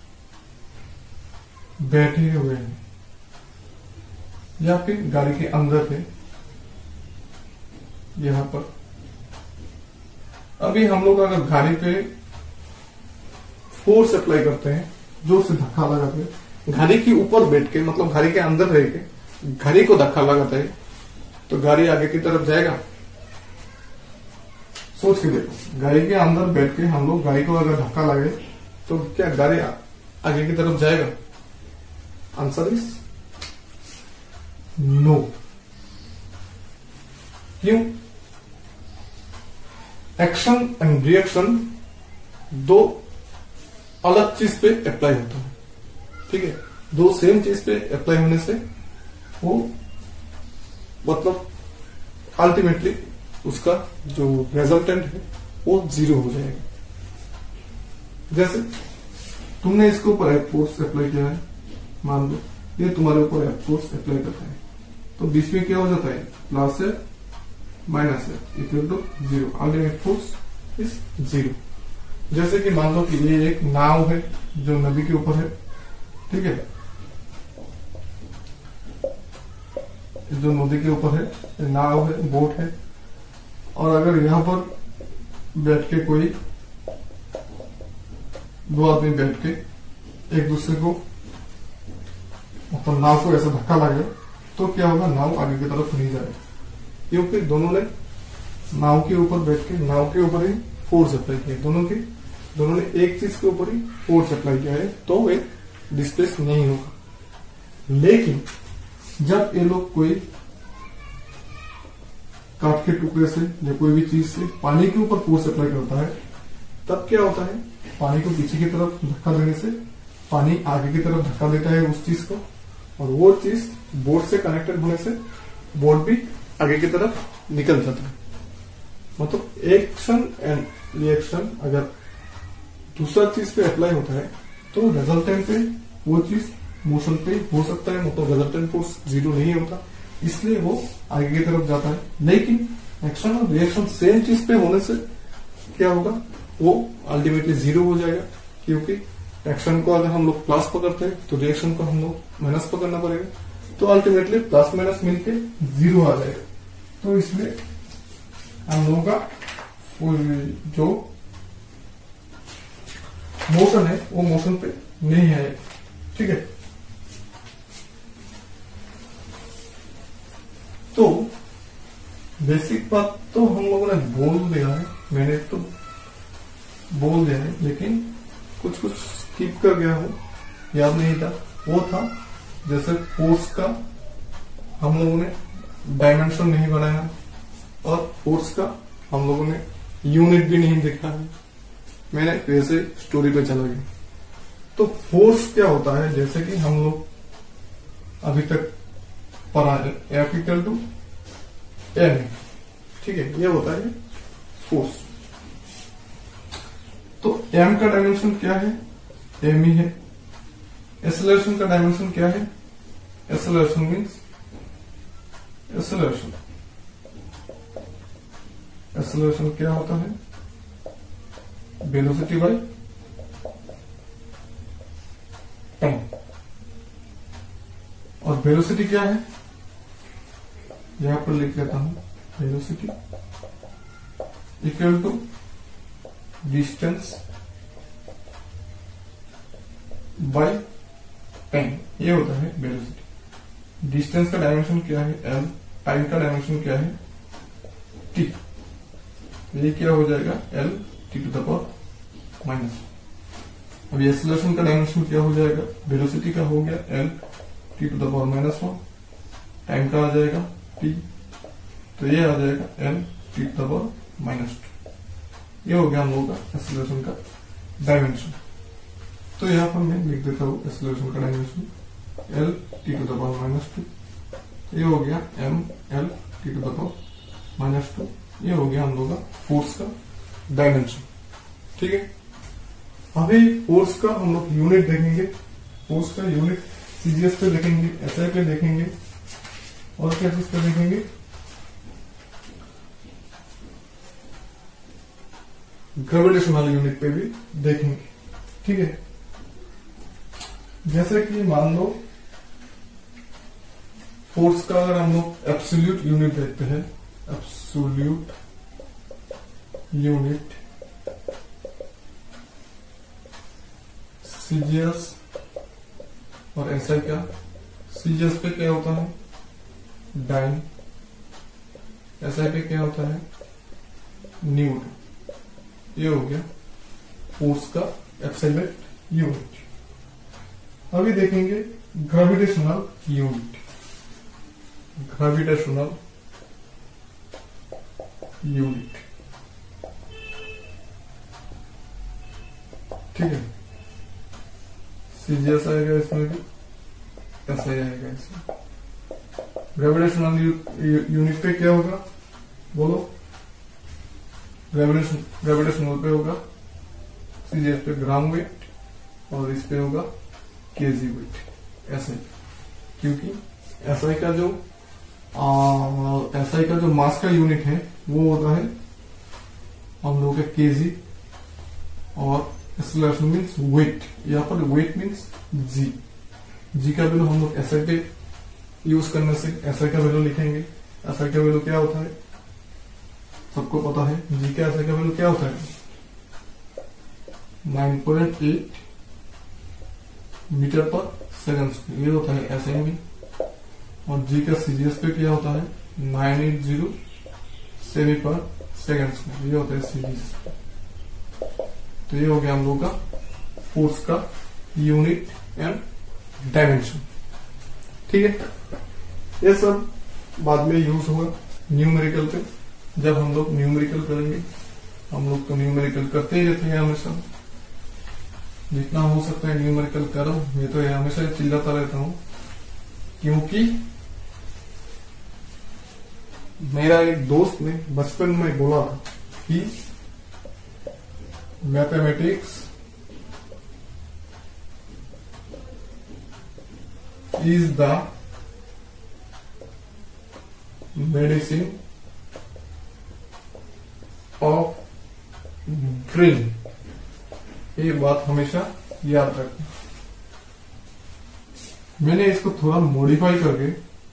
बैठे हुए हैं या फिर गाड़ी के अंदर है यहां पर। अभी हम लोग अगर गाड़ी पे फोर्स अप्लाई करते हैं, जोर से धक्का लगाते हैं, गाड़ी के ऊपर बैठ के, मतलब गाड़ी के अंदर रह के गाड़ी को धक्का लगाता है, तो गाड़ी आगे की तरफ जाएगा। सोच के देखो, गाड़ी के अंदर बैठ के हम लोग गाड़ी को अगर धक्का लगे तो क्या गाड़ी आगे की तरफ जाएगा? Answer is no. क्यों? एक्शन एंड रिएक्शन दो अलग चीज पे अप्लाई होता है। ठीक है, दो सेम चीज पे अप्लाई होने से वो मतलब अल्टीमेटली उसका जो रिजल्टेंट है वो जीरो हो जाएगा। जैसे तुमने इसके ऊपर एक फोर्स अप्लाई किया है, मान लो ये तुम्हारे ऊपर एक फोर्स अप्लाई करता है, तो बीच में क्या हो जाता है? प्लस है माइनस है equal to zero, ultimate force is zero. जैसे कि मान लो कि ये एक नाव है जो नदी के ऊपर है। ठीक है, जो नदी के ऊपर है, नाव है, बोट है, और अगर यहां पर बैठ के कोई दो आदमी बैठ के एक दूसरे को मतलब नाव को ऐसा धक्का लगे, तो क्या होगा? नाव आगे की तरफ नहीं जाएगी, क्योंकि दोनों ने नाव के ऊपर बैठ के नाव के ऊपर ही फोर्स अप्लाई किया, दोनों के दोनों ने एक चीज के ऊपर ही फोर्स अप्लाई किया है, तो वे डिस्प्लेस नहीं होगा। लेकिन जब ये लोग कोई काठ के टुकड़े से या कोई भी चीज से पानी के ऊपर फोर्स अप्लाई करता है, तब क्या होता है? पानी को पीछे की तरफ धक्का देने से पानी आगे की तरफ धक्का देता है उस चीज को, और वो चीज बोर्ड से कनेक्टेड होने से बोर्ड भी आगे की तरफ निकल जाता है। मतलब एक्शन एंड रिएक्शन अगर दूसरा चीज पे अप्लाई होता है तो रिजल्टेंट पे वो चीज मोशन पे हो सकता है, मतलब रिजल्टेंट फोर्स जीरो नहीं होता, इसलिए वो आगे की तरफ जाता है। लेकिन एक्शन और रिएक्शन सेम चीज पे होने से क्या होगा? वो अल्टीमेटली जीरो हो जाएगा, क्योंकि एक्शन को अगर हम लोग प्लस पकड़ते हैं तो रिएक्शन को हम लोग माइनस पकड़ना पड़ेगा, तो अल्टीमेटली प्लस माइनस मिलके जीरो आ जाएगा। तो इसलिए हम लोगों का जो मोशन है वो मोशन पे नहीं है। ठीक है, तो बेसिक बात तो हम लोगों ने बोल दिया है, मैंने तो बोल दिया है, लेकिन कुछ कुछ स्किप कर गया हूं, याद नहीं था। वो था जैसे फोर्स का हम लोगों ने डायमेंशन नहीं बनाया, और फोर्स का हम लोगों ने यूनिट भी नहीं देखा है, मैंने वैसे स्टोरी पे चला गया। तो फोर्स क्या होता है? जैसे कि हम लोग अभी तक पढ़ा है एफ इक्वल टू एम। ठीक है, ये होता है फोर्स। तो एम का डायमेंशन क्या है? एम ही है। एक्सेलरेशन का डायमेंशन क्या है? एक्सेलरेशन मीन्स एक्सेलरेशन एक्सेलरेशन क्या होता है? Velocity by time. और वेलोसिटी क्या है? यहां पर लिख लेता हूं, velocity equal to distance by time, ये होता है वेलोसिटी। डिस्टेंस का डायमेंशन क्या है एल, टाइम का डायमेंशन क्या है टी, ये क्या हो जाएगा L T to the power minus. अब एक्सेलरेशन का डायमेंशन क्या हो जाएगा, वेलोसिटी का हो गया L T to the power minus one, time का आ जाएगा टी, तो ये आ जाएगा L T to the power minus two. ये हो गया हम लोगों का एक्सेलरेशन का डायमेंशन। तो यहां पर मैं लिख देता हूं एक्सेलरेशन का dimension L T to the power minus two, ये हो गया M L T to the power minus two, ये हो गया हम लोग का फोर्स का डायमेंशन। ठीक है, अभी फोर्स का हम लोग यूनिट देखेंगे, फोर्स का यूनिट सीजीएस पे देखेंगे, एसआई पे देखेंगे, और क्या चीज पे देखेंगे, ग्रेविटेशनल यूनिट पे भी देखेंगे। ठीक है, जैसे कि मान लो फोर्स का अगर हम लोग एब्सोल्यूट यूनिट देखते हैं, एब्सोल्यूट यूनिट सीजीएस और एसआई का, सीजीएस पे क्या होता है डाइन, एसआई पे क्या होता है न्यूटन। ये हो गया फोर्स का एब्सोल्यूट यूनिट। अभी देखेंगे ग्रेविटेशनल यूनिट, ग्रेविटेशनल यूनिट। ठीक है, सीजीएस आएगा इसमें भी, एसआई आएगा इसमें। ग्रेविटेशनल यूनिट पे क्या होगा बोलो, ग्रेविटेशन ग्रेविटेशनल पे होगा सीजीएस पे ग्राम वेट, और इस पे होगा केजी वेट एसआई, क्योंकि एसआई का जो एसआई का जो मास का यूनिट है वो होता है हम लोग का केजी, और एक्सेलरेशन मीन्स वेट, यहाँ पर वेट मीन्स जी, जी का वैल्यू हम लोग एसआई पे यूज करने से एसआई का वैल्यू लिखेंगे। एसआई का वैल्यू क्या होता है सबको पता है, जी का एसआई का वैल्यू क्या होता है nine point eight metre per second, ये होता है एसआई में, और जी का सीजीएस पे क्या होता है नाइन एट जीरो सेमी पर सेकंड, ये होता है सीजीएस। तो ये हो गया हम लोग का फोर्स का यूनिट एंड डायमेंशन। ठीक है, ये सब बाद में यूज होगा न्यूमेरिकल पे, जब हम लोग न्यूमेरिकल करेंगे। हम लोग तो न्यूमेरिकल करते ही रहते हैं हमेशा, जितना हो सकता है न्यूमेरिकल करो। मैं तो हमेशा चिल्लाता रहता हूं, क्योंकि मेरा एक दोस्त ने बचपन में बोला था कि mathematics is the medicine of brain. ये बात हमेशा याद रखना। मैंने इसको थोड़ा मॉडिफाई करके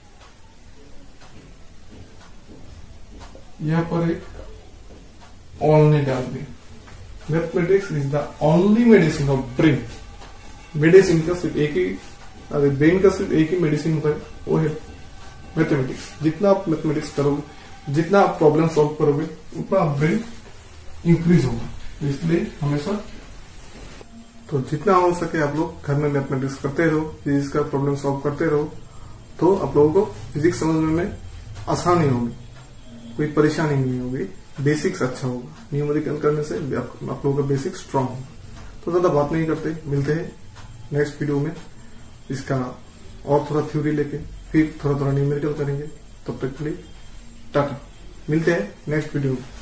यहां पर एक ओनली डाल दिया। Mathematics is the only medicine of brain. Medicine का सिर्फ एक ही, अरे ब्रेन का सिर्फ एक ही मेडिसिन होता है, वो है मैथमेटिक्स। जितना आप मैथमेटिक्स करोगे, जितना आप प्रॉब्लम सॉल्व करोगे, उतना आप ब्रेन इंक्रीज होगा। तो इसलिए हमेशा तो जितना हो सके आप लोग घर में मैथमेटिक्स करते रहो, फिजिक्स का प्रॉब्लम सॉल्व करते रहो, तो आप लोगों को फिजिक्स समझने में आसानी होगी, कोई परेशानी नहीं होगी, बेसिक्स अच्छा होगा। न्यूमेरिकल करने से आप, आप लोगों का बेसिक स्ट्रांग होगा। तो ज्यादा बात नहीं करते, मिलते हैं नेक्स्ट वीडियो में इसका और थोड़ा थ्योरी लेके, फिर थोड़ा थोड़ा न्यूमेरिकल करेंगे। तब तक के लिए टाटा, मिलते हैं नेक्स्ट वीडियो में।